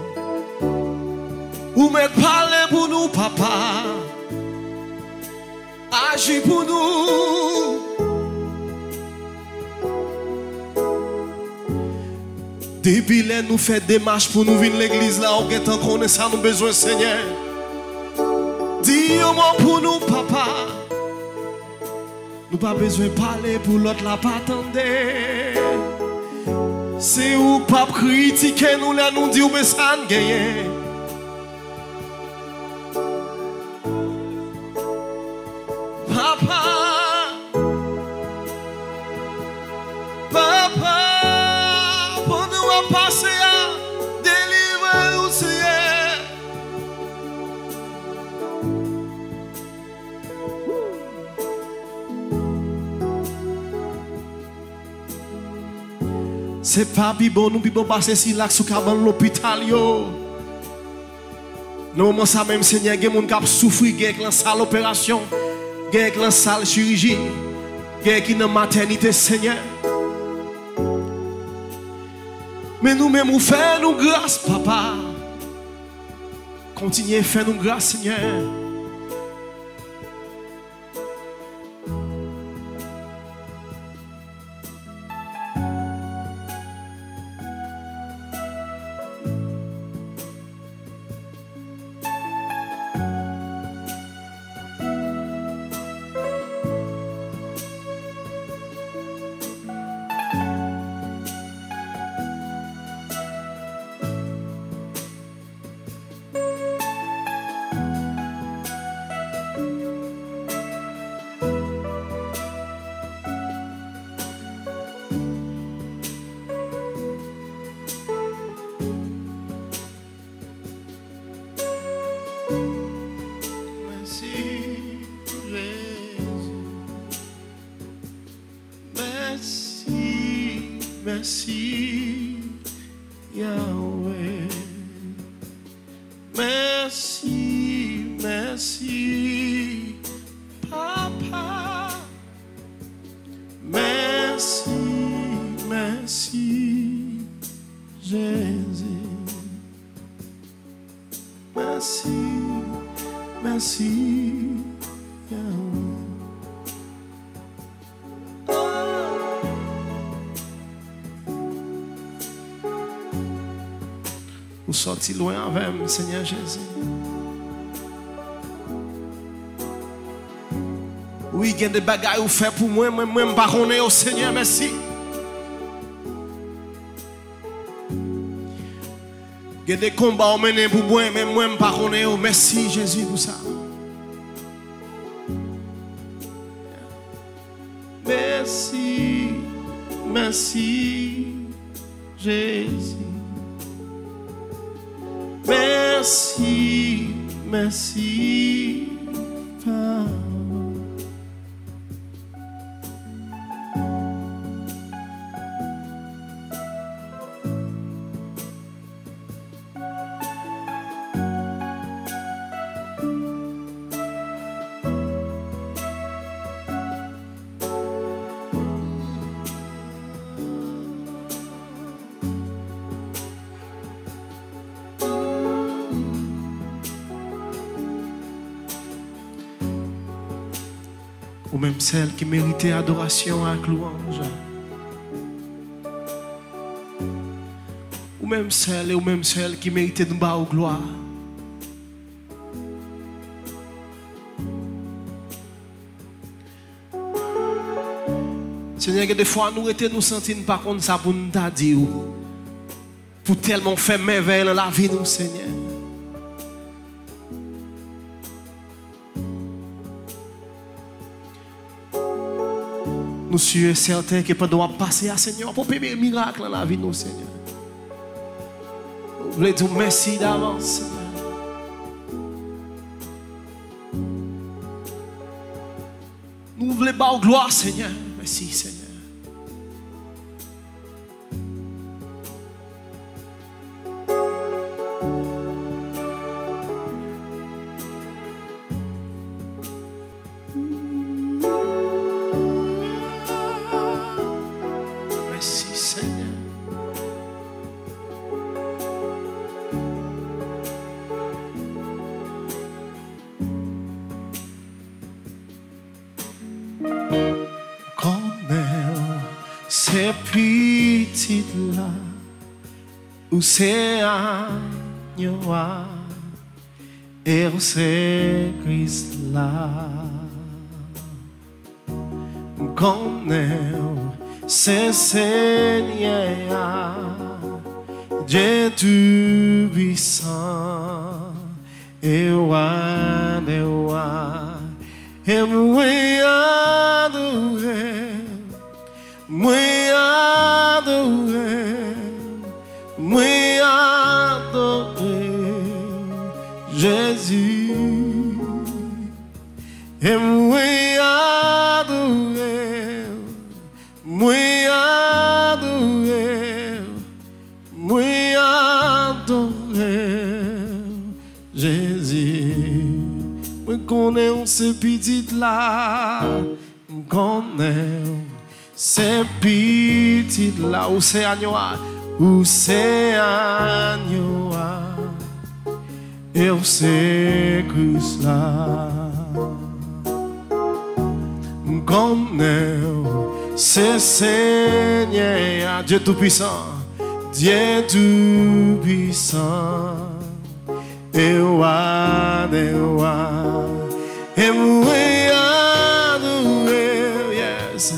Ou mettre parler pour nous, papa. Agis pour nous. Depuis là, nous faisons des marches pour nous venir à l'église là. On connaît ça, nous besoin, Seigneur. Dis-moi pour nous, papa. Nous pas besoin de parler pour l'autre, la pas attendre. C'est où pas critiquer nous là, nous dire mais ça ne gagne. Papa, papa, pour nous passer à délivrer nous, Seigneur. C'est pas bon, nous pouvons passer si là sous cabane l'hôpital yo. Non, ça même Seigneur, il y a des gens qui souffrent, il y a dans salle opération, il y a dans salle chirurgie, il y a qui dans maternité, Seigneur. Mais nous-mêmes, nous faisons nous grâce, papa. Continuez à faire nous grâce, Seigneur. Merci, Yahweh. Merci, merci, Papa. Merci, merci, Jésus. Merci, merci, Yahweh. Ou sorti loin avec moi, Seigneur Jésus. Oui, il y a des bagailles ou fait pour moi, moi, pas connaître au Seigneur, merci. Il y a des combats à mener pour moi, mais moi, pas connaître. Merci Jésus pour ça. Merci, merci, Jésus. Merci, merci, Papa. ou même celle qui méritait adoration avec louange. Ou même celle qui méritait de bas aux gloire. Seigneur, que des fois nous étions nous sentir pas contre ça pour nous dire, pour tellement faire merveille dans la vie nous, Seigneur. Nous sommes certains que pendant passer à Seigneur pour payer un miracle dans la vie nous, Seigneur. Nous voulons dire merci d'avance, Seigneur. Nous voulons dire gloire, Seigneur. Merci, Seigneur. Merci, Seigneur. Ces petites là, où c'est agneau et où c'est Christ là. Connais c'est Seigneur, Dieu tout puissant, et roi des rois, et moi adorer. Moi adorer Jésus, et moi adorer Jésus. Moi connais ce petit là, moi connais ces petites là, où c'est agneau, et où c'est Christ là. Connais c'est Seigneur, Dieu tout-puissant, Dieu tout-puissant, et roi des rois, et moi adorer, yes.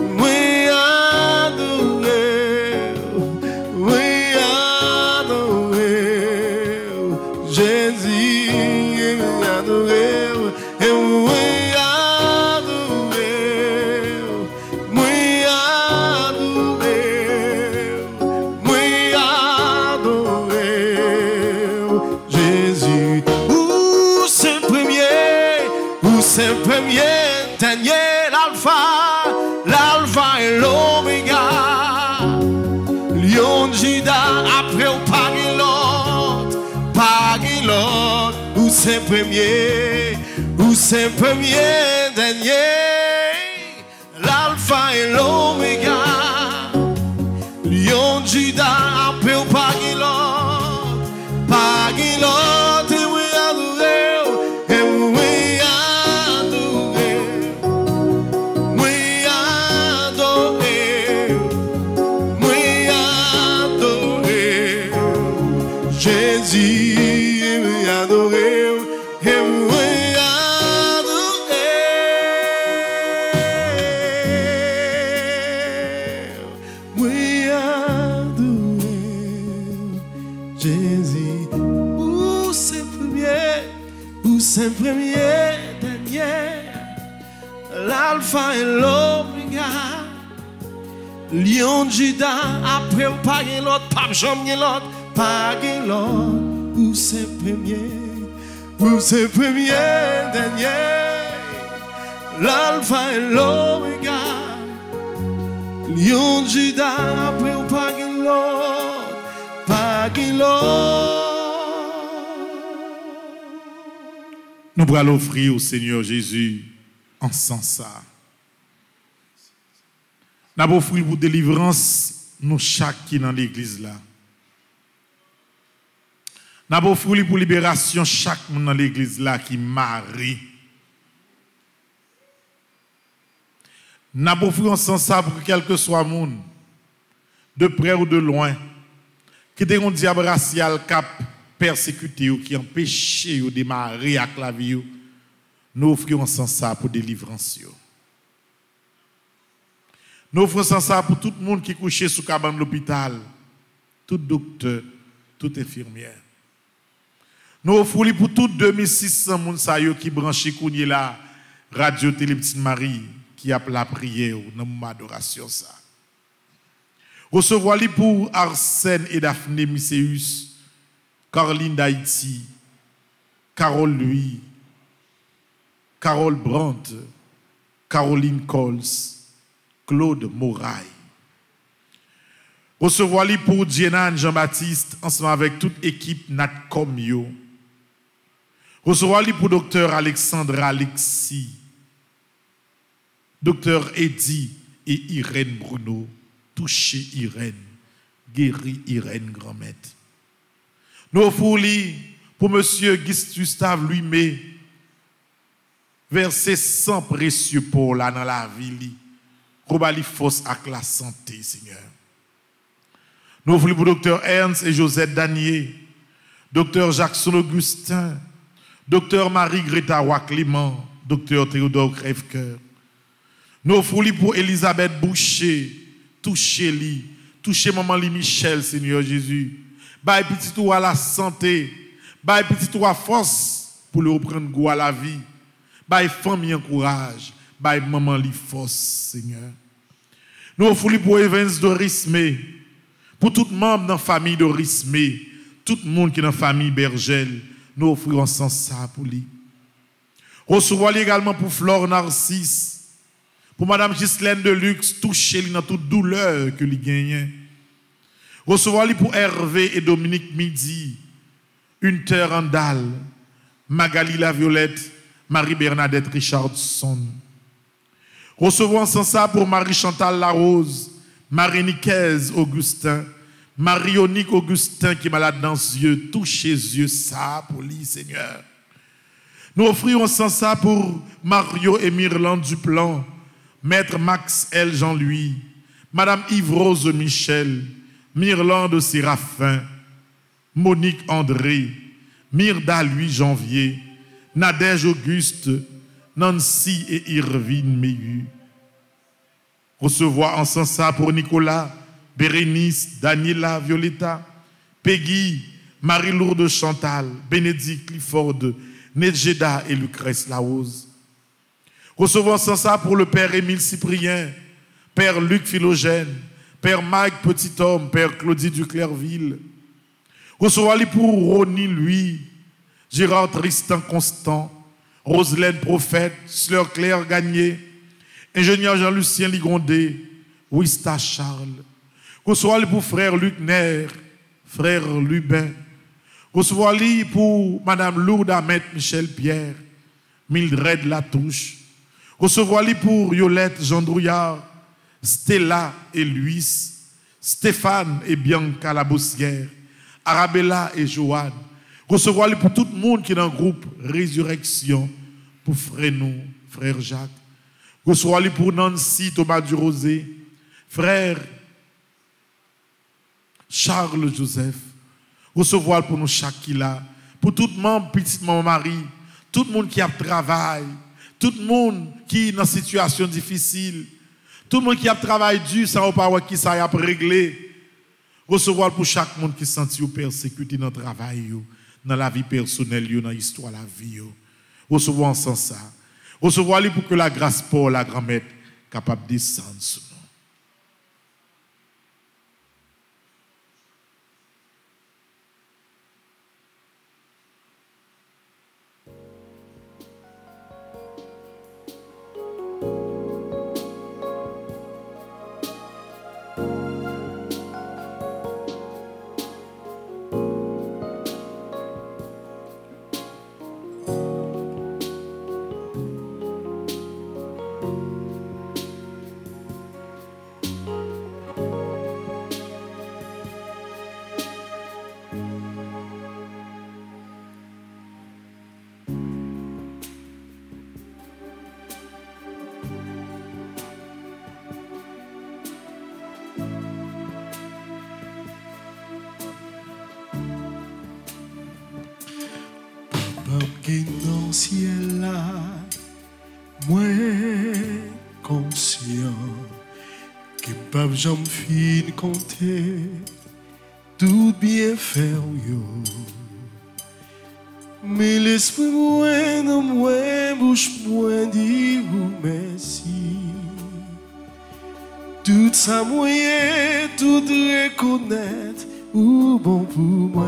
C'est le premier, dernier, l'alpha et l'oméga. Lion de Juda, après ou pas l'autre, ou c'est premier, dernier, l'alpha et l'oméga. Lion de Juda, après ou pas l'autre, et oui adorer, et oui. Jésus, me adorer, et me adorer, Jésus, où c'est premier, dernier, l'alpha et l'oméga, Lion de Juda, après ou pas l'autre, pas jamais l'autre. Pas l'autre, où c'est premier, dernier, l'alpha et l'oméga, Lion de Juda, après ou pas l'autre. Nous allons l'offrir au Seigneur Jésus en sens ça. Nous allons offrir pour délivrance nous chaque qui dans l'église là. Nous avons offert pour libération chaque monde dans l'église là qui marie. N'a pas offert ensemble ça pour que quel que soit le monde, de près ou de loin, qui était un diable racial qui a persécuté ou qui empêche de démarrer avec la vie, nous offrons ensemble ça pour délivrance. Nous offrons ça pour tout le monde qui est couché sous cabane de l'hôpital, tout docteur, toute infirmière. Nous offrons pour tout 2600 personnes qui branchent la radio Télé Petite Marie qui a la prière dans mon adoration ça. Recevoir pour Arsène et Daphné Misséus, Caroline d'Haïti, Carole Louis, Carole Brandt, Caroline Coles, Claude Moraille. Recevoir pour Djenan Jean-Baptiste ensemble avec toute équipe Natcom yo. Recevoir pour docteur Alexandra Alexis, docteur Eddie et Irène Bruno, toucher Irène, guéri Irène Grand-Maître. Nous offrons pour monsieur Gustave Louis-Mé, verser 100 précieux pour là dans la vie, pour bali force avec la santé, Seigneur. Nous offrons pour docteur Ernst et Josette Danier, docteur Jackson Augustin, docteur Marie-Greta Roy-Clément, docteur Théodore Crèvecoeur. Nous offrons pour Elisabeth Boucher, touchez-li, touchez maman li Michel, Seigneur Jésus. Baille petit tout à la santé, baille petit tout à force pour le reprendre goût à la vie. Baille famille en courage, baille maman li force, Seigneur. Nous offrons pour Evans Dorismé, pour tout membre dans la famille Dorismé, tout le monde qui est dans la famille Bergel, nous offrons sans ça pour lui. Recevons également pour Flore Narcisse, pour Madame Ghislaine Deluxe, toucher dans toute douleur que lui gagne. Recevoir pour Hervé et Dominique Midi, une terre en dalle, Magali La Violette, Marie-Bernadette Richardson. Recevoir sans ça pour Marie-Chantal Larose, Marie-Nicaise Augustin, Marionique Augustin qui est malade dans les yeux, touchez les yeux ça pour lui, Seigneur. Nous offrons sans ça pour Mario et Myrland Duplan, Maître Max L. Jean-Louis, Madame Yves-Rose Michel, Myrland Séraphin, Monique André, Myrda Louis Janvier, Nadège Auguste, Nancy et Irvine Meyu. Recevoir en sens ça pour Nicolas, Bérénice, Daniela, Violetta, Peggy, Marie-Lourdes Chantal, Bénédicte Clifford, Nedjeda et Lucrèce Laose. Recevons sans ça pour le Père Émile Cyprien, Père Luc Philogène, Père Mike Petit-Homme, Père Claudie Duclerville. Recevons pour Ronnie Louis, Gérard Tristan Constant, Roselaine Prophète, Sleur Claire Gagné, Ingénieur Jean-Lucien Ligondé, Wista Charles. Recevons pour Frère Luc Nair, Frère Lubin. Recevons pour Madame Lourdes Ahmed Michel Pierre, Mildred Latouche. Recevons pour Yolette Jean Drouillard, Stella et Luis, Stéphane et Bianca Laboussière, Arabella et Joanne. Recevons pour tout le monde qui est dans le groupe Résurrection, pour Frère nous, Frère Jacques. Recevons pour Nancy Thomas Durosé, Frère Charles Joseph. Recevons pour nous Shakila, pour tout le monde, petite maman Marie, tout le monde qui a travail, tout le monde qui est dans une situation difficile, tout le monde qui a travail dur, ça va pas qui ça a réglé. Recevoir pour chaque monde qui senti ou persécuté dans le travail, dans la vie personnelle, dans l'histoire de la vie. Recevoir en sens ça. Recevoir pour que la grâce pour la grand-mère capable de descendre sur nous. qui dans le ciel là, moi conscient que pas j'en fin compter tout bien faire yo. Mais l'esprit moi dans moi bouche moi dit vous merci. Tout ça moyen tout reconnaître ou bon pour moi.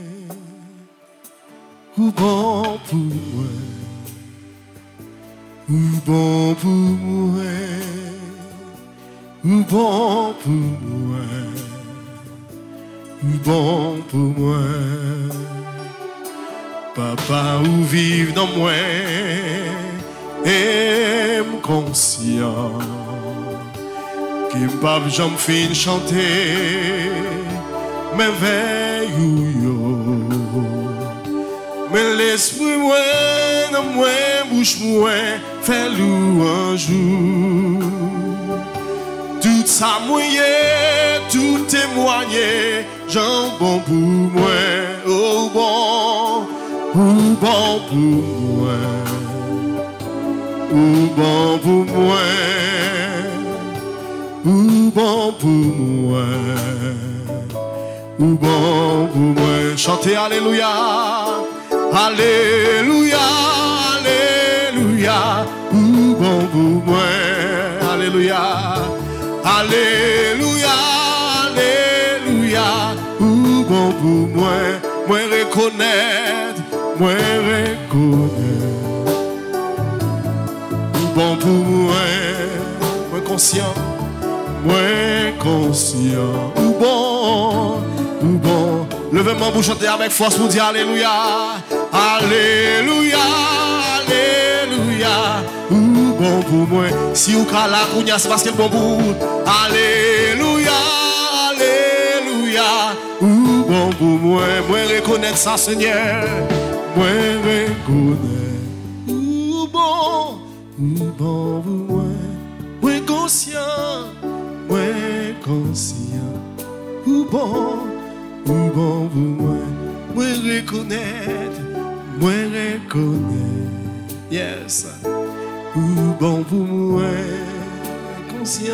Ou bon pour moi, ou bon pour moi, ou bon pour moi, ou bon pour moi. Papa ou vive dans moi, et conscient que papa j'en fin chanter, mais veille ou yo. Mais l'esprit moi, dans moi, bouche moi, fait louange. Tout ça mouillé, tout témoigné, j'en bon pour moi, oh bon pour moi, oh bon pour moi, oh bon pour moi, oh bon pour moi. Chantez Alléluia. Alléluia, Alléluia, ou bon pour moi, Alléluia, Alléluia, Alléluia, ou bon pour moi, moi reconnaître, ou bon pour moi conscient, ou bon, levez-moi pour chanter avec force pour dire Alléluia. Alléluia, Alléluia, ou bon pour moi. Si vous avez la cognasse, c'est parce que bon pour vous. Alléluia, Alléluia, ou bon pour moi. Moi reconnaître ça, Seigneur. Moi reconnaître, ou bon pour moi. Moi conscient, ou bon pour moi. Moi reconnaître. Moi reconnais, yes, ou bon pour moi, conscient,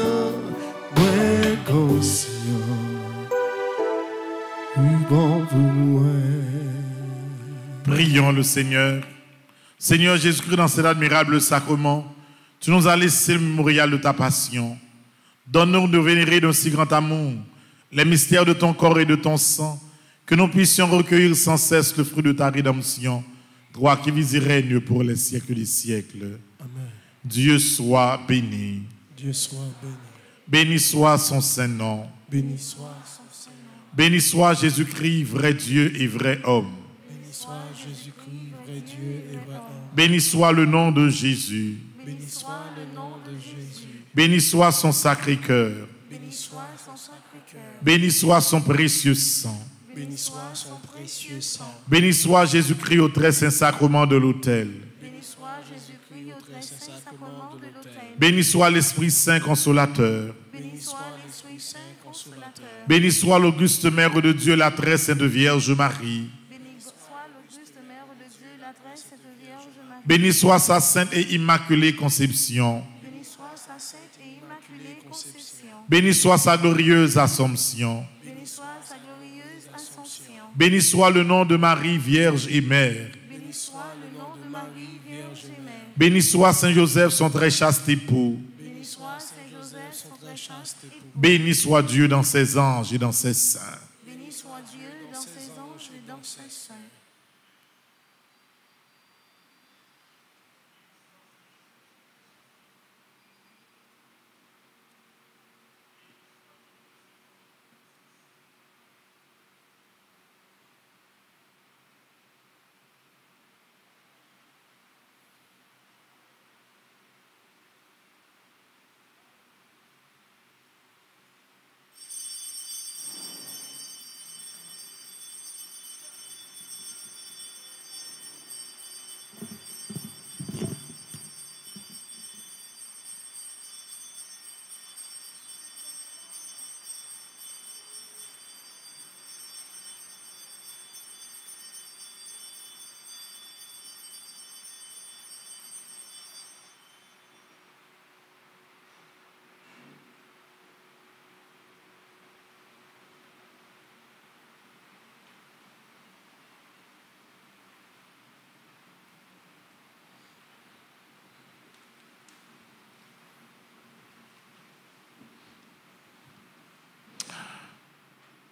ou bon pour moi. Prions le Seigneur. Seigneur Jésus-Christ, dans cet admirable sacrement, tu nous as laissé le mémorial de ta passion. Donne-nous de vénérer d'un si grand amour les mystères de ton corps et de ton sang, que nous puissions recueillir sans cesse le fruit de ta rédemption, toi qui vis et règnes pour les siècles des siècles. Amen. Dieu soit béni. Dieu soit béni. Béni soit son Saint-Nom. Béni soit son Saint-Nom. Béni soit Jésus-Christ, vrai Dieu et vrai homme. Béni soit Jésus-Christ, vrai Dieu et vrai homme. Béni soit le nom de Jésus. Béni soit le nom de Jésus. Béni soit son sacré-cœur. Béni soit son sacré-cœur. Béni soit son précieux sang. Béni soit son précieux sang. Béni soit Jésus-Christ au très saint sacrement de l'autel. Béni soit Jésus-Christ au très saint sacrement de l'autel. Béni soit l'Esprit Saint consolateur. Béni soit l'Esprit Saint consolateur. Béni soit l'auguste Mère de Dieu, la très sainte Vierge Marie. Béni soit l'auguste Mère de Dieu, la très sainte Vierge Marie. Béni soit sa sainte et immaculée conception. Béni soit sa sainte et immaculée conception. Béni soit sa glorieuse Assomption. Béni soit sa glorieuse Assomption. Béni soit le nom de Marie, Vierge et Mère. Béni soit le nom de Marie, Vierge et Mère. Béni soit Saint Joseph, son très chaste époux. Béni soit Saint Joseph, son très chaste époux. Béni soit Dieu dans ses anges et dans ses saints. Béni soit Dieu dans ses anges et dans ses saints.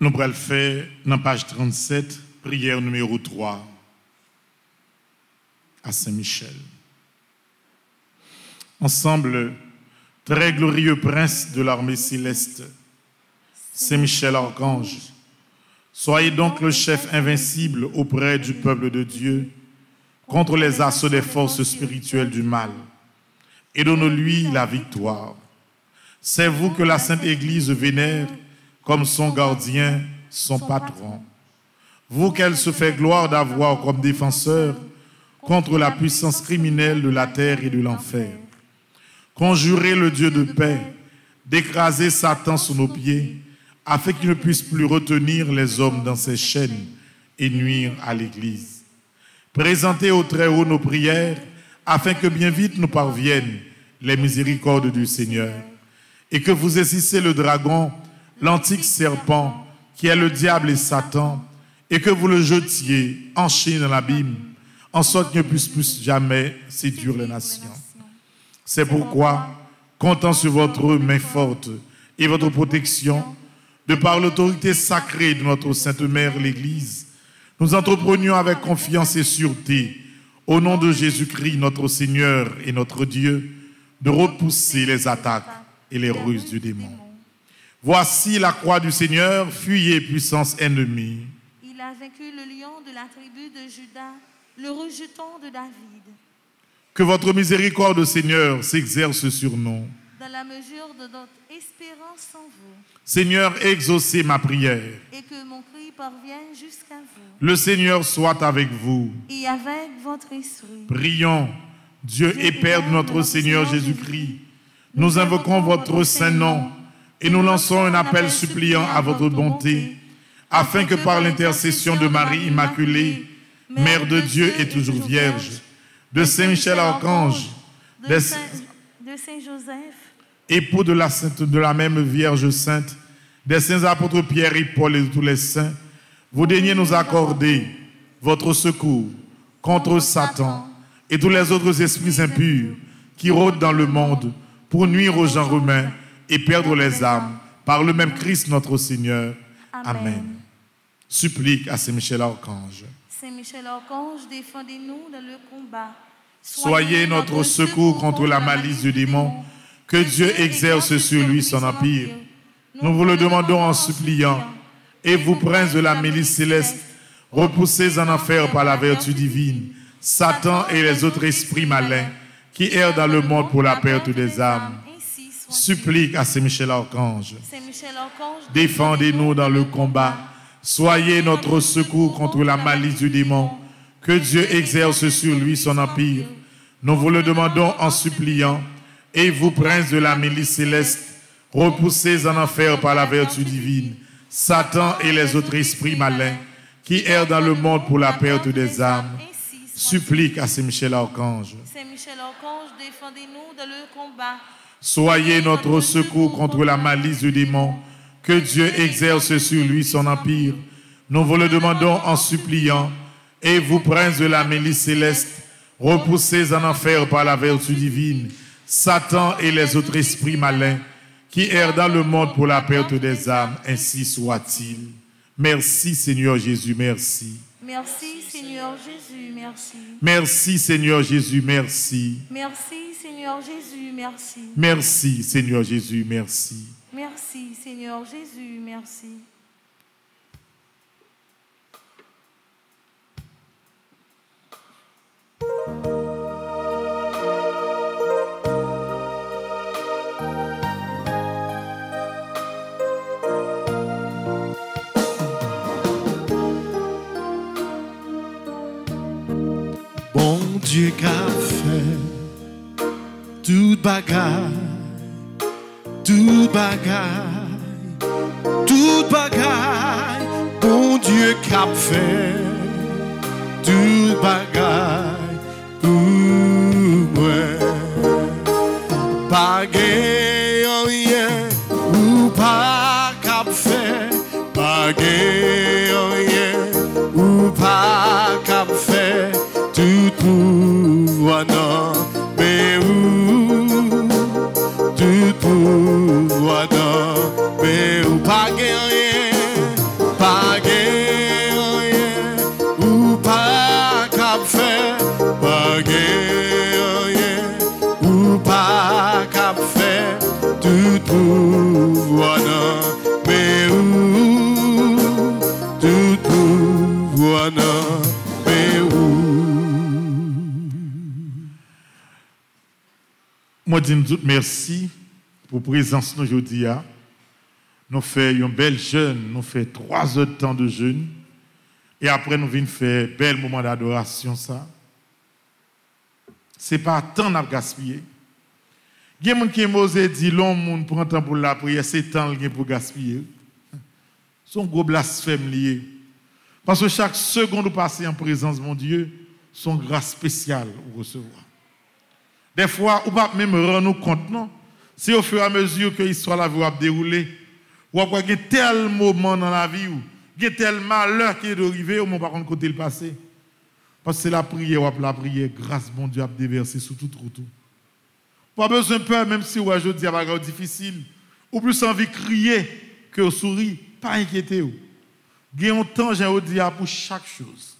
Nous pourrons le faire dans la page 37, prière numéro 3, à Saint-Michel. Ensemble, très glorieux prince de l'armée céleste, Saint-Michel Archange, soyez donc le chef invincible auprès du peuple de Dieu contre les assauts des forces spirituelles du mal et donne-lui la victoire. C'est vous que la Sainte Église vénère comme son gardien, son patron. Vous qu'elle se fait gloire d'avoir comme défenseur contre la puissance criminelle de la terre et de l'enfer. Conjurez le Dieu de paix d'écraser Satan sous nos pieds, afin qu'il ne puisse plus retenir les hommes dans ses chaînes et nuire à l'Église. Présentez au Très-Haut nos prières, afin que bien vite nous parviennent les miséricordes du Seigneur, et que vous saisissez le dragon, l'antique serpent, qui est le diable et Satan, et que vous le jetiez, enchaîné dans l'abîme, en sorte qu'il ne puisse plus jamais séduire les nations. C'est pourquoi, comptant sur votre main forte et votre protection, de par l'autorité sacrée de notre Sainte Mère, l'Église, nous entreprenions avec confiance et sûreté, au nom de Jésus-Christ, notre Seigneur et notre Dieu, de repousser les attaques et les ruses du démon. Voici la croix du Seigneur, fuyez puissance ennemie. Il a vaincu le lion de la tribu de Juda, le rejeton de David. Que votre miséricorde, Seigneur, s'exerce sur nous. Dans la mesure de notre espérance en vous. Seigneur, exaucez ma prière. Et que mon cri parvienne jusqu'à vous. Le Seigneur soit avec vous. Et avec votre esprit. Prions, Dieu et Père de notre Seigneur Jésus-Christ. Nous invoquons votre saint nom et nous lançons un appel suppliant à votre bonté, afin que par l'intercession de Marie Immaculée, Mère de Dieu et toujours Vierge, de Saint-Michel Archange, de Saint-Joseph, époux de la même Vierge Sainte, des saints apôtres Pierre et Paul et de tous les saints, vous daignez nous accorder votre secours contre Satan et tous les autres esprits impurs qui rôdent dans le monde pour nuire aux gens romains et perdre les âmes par le même Christ notre Seigneur. Amen. Supplique à Saint-Michel Archange. Saint-Michel Archange, défendez-nous dans le combat. Soyez notre secours contre la malice du démon, que Dieu exerce sur lui son empire. Nous vous le demandons en suppliant. Et vous, princes de la milice céleste, repoussez en enfer par la vertu divine Satan et les autres esprits malins qui errent dans le monde pour la perte des âmes. Supplique à Saint-Michel Archange. Défendez-nous dans le combat. Soyez notre secours contre la malice du démon. Que Dieu exerce sur lui son empire. Nous vous le demandons en suppliant. Et vous, princes de la milice céleste, repoussez en enfer par la vertu divine Satan et les autres esprits malins qui errent dans le monde pour la perte des âmes. Supplique à Saint-Michel Archange. Saint-Michel Archange, défendez-nous dans le combat. Soyez notre secours contre la malice du démon. Que Dieu exerce sur lui son empire. Nous vous le demandons en suppliant. Et vous, princes de la milice céleste, repoussez en enfer par la vertu divine Satan et les autres esprits malins qui errent dans le monde pour la perte des âmes. Ainsi soit-il. Merci Seigneur Jésus, merci. Merci Seigneur Jésus, merci. Merci Seigneur Jésus, merci. Merci Seigneur Jésus, merci. Merci Seigneur Jésus, merci. Merci Seigneur Jésus, merci. Bon Dieu qu'a fait toute bagaille, bon Dieu qu'a fait toute bagaille pour moi. Pas rien ou pas qu'a fait, pas rien ou pas qu'a fait. Tout pouvoir non, mais où tout pouvoir non, mais où pas rien Moi, je dis merci pour la présence nous aujourd'hui. Nous faisons une belle jeûne, nous faisons 3 heures de temps de jeûne. Et après, nous venons faire un bel moment d'adoration. Ce n'est pas temps à gaspiller. Il y a des gens qui osent dire l'homme prend temps pour la prière, c'est temps pour gaspiller. C'est un gros blasphème lié. Parce que chaque seconde où passez en présence de mon Dieu, son grâce spéciale pour recevoir. Des fois, on ne peut pas même rendre compte, non? C'est au fur et à mesure que l'histoire la vie va dérouler. Ou après, il y a tel moment dans la vie, il y a tel malheur qui est arrivé, au moment par contre côté le passé. Parce que c'est la prière, grâce, mon Dieu, a déversé sur toute route. Pas besoin de peur, même si aujourd'hui, il y a des difficile. Ou plus envie de crier que de sourire, pas inquiéter. Il y a un temps, j'ai dit, pour chaque chose.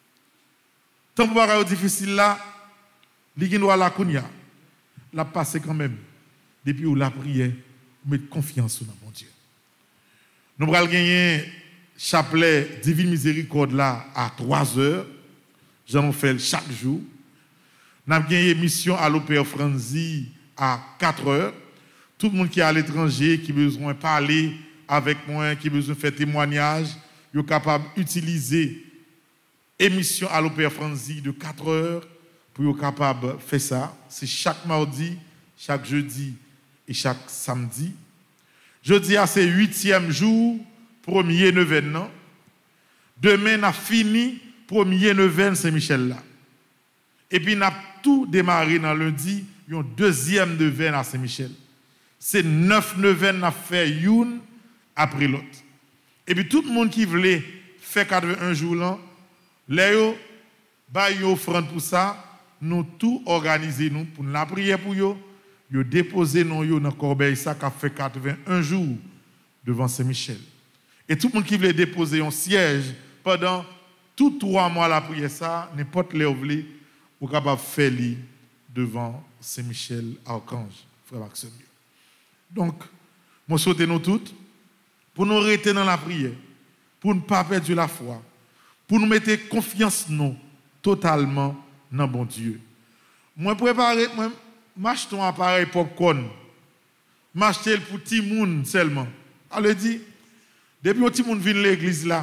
Tant pour les difficile là, il y a la kounia. La passer quand même. Depuis où la prière, mettre confiance dans mon Dieu. Nous allons gagner chapelet Divine Miséricorde là à 3 heures. J'en fais chaque jour. Nous avons gagné émission à l'Opéra Franzi à 4 heures. Tout le monde qui est à l'étranger, qui a besoin de parler avec moi, qui a besoin de faire témoignage, est capable d'utiliser émission à l'Opéra Franzi de 4 heures pour être capable de faire ça. C'est chaque mardi, chaque jeudi et chaque samedi. Jeudi, c'est 8e jour, premier neuvaine. Demain, on a fini, premier neuvaine Saint-Michel là. Et puis, on a tout démarré dans lundi, un deuxième neuvaine à Saint-Michel. C'est 9 neuvaines à faire une après l'autre. Et puis, tout le monde qui voulait faire 81 jours là, Léo, bah, une offrande pour ça, nous tout organisé nous pour la prière pour eux. Yo déposé non yo dans corbeille ça qui a fait 81 jours devant Saint-Michel. Et tout le monde qui voulait déposer un siège pendant tous 3 mois la prière ça, n'importe les voulez ou capable faire devant Saint-Michel Archange, frère Maxime. Donc, moi souhaite nous toutes pour nous rester dans la prière, pour ne pas perdre la foi, pour nous mettre confiance nous totalement dans bon Dieu. Moi préparer moi m'acheter un appareil popcorn. M'acheter pour petit monde seulement. Elle dit depuis que petit monde vient l'église là,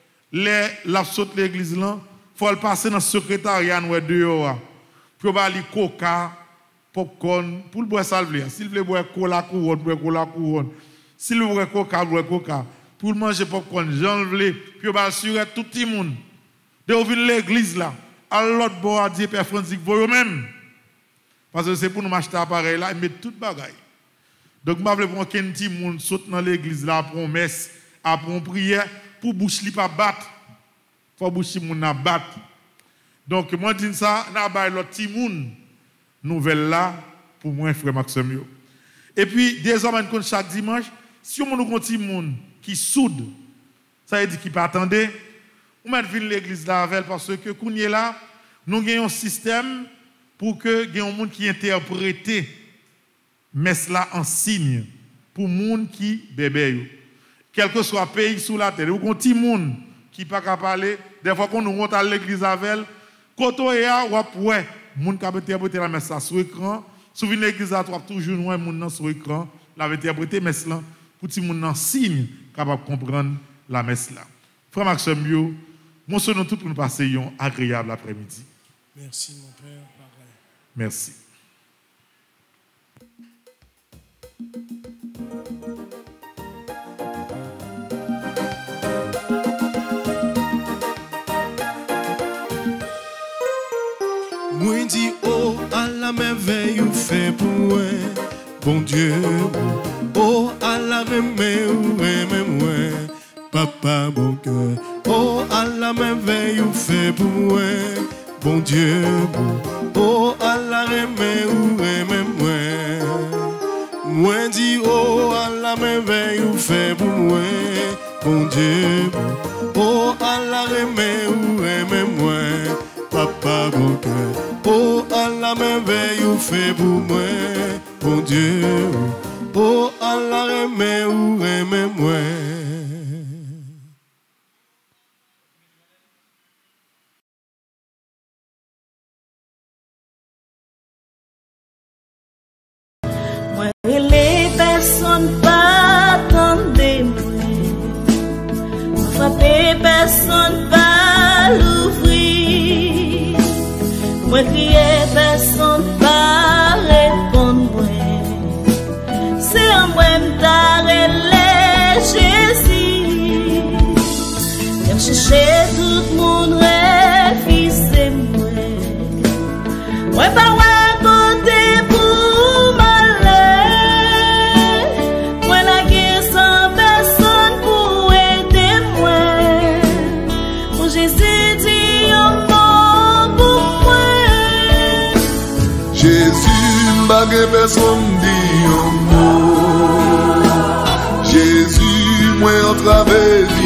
la saute l'église là, faut le passer dans le secrétariat ou dehors pour aller coca, popcorn, pour le boire salvé. S'il veut boire cola couronne, boire cola couronne. S'il veut boire coca, boire coca. Pour manger popcorn, j'en veux puis on va assurer tout le monde. De venir l'église là, à l'autre bord à dire Père Francis vous même. Parce que c'est pour nous acheter l'appareil là et mettre tout bagaille. Donc, je veux prendre qu'un petit monde saute dans l'église là pour une messe, pour une prière, pour bouche li pas battre. Faut bouche moun na battre. Donc, moi dis ça, n'a pas l'autre petit monde nouvelle là pour moi frère Maxime. Et puis désormais chaque dimanche, si on nous petit monde qui soude, ça veut dire qui pas attendre, on met venir l'église là avec parce que kounye là, nous avons un système pour que il y ait un monde qui interprète messe là en signe pour monde qui bébé. Quel que soit le pays sous la terre, ou un petit monde qui pas capable parler, des fois qu'on nous monte à l'église avec koto ya ou ouais, monde qui a interprété la messe sur écran, sur une église à trois toujours ouais monde sur écran, la interprété messe là pour petit monde en signe capable comprendre la messe là. Frère Maxime yo, mon souhait nous tous pour nous passer un agréable après-midi. Merci mon père. Merci. Moi dis oh à la merveille ou fait pour moi, bon Dieu. Oh à la merveille ou même moi, papa mon cœur. Oh à la merveille ou fait pour moi, bon Dieu. Oh à la merveille ou même moi. Moi dis oh à la merveille ou fait pour moi, bon Dieu. Oh à la merveille ou même moi, papa mon cœur. Oh à la merveille ou fait pour moi, bon Dieu. Oh à la merveille ou même moi. frappé, personne va l'ouvrir. Moi crier, personne va répondre. C'est un moi m'tarrêter Jésus. J'aime chercher tout le monde, réfisser moi. Moi pas côté pour m'aller. Moi la guerre sans personne pour aider moi. Pour Jésus dit un mot pour moi. Jésus m'a personne dit un mot. Jésus moi en travers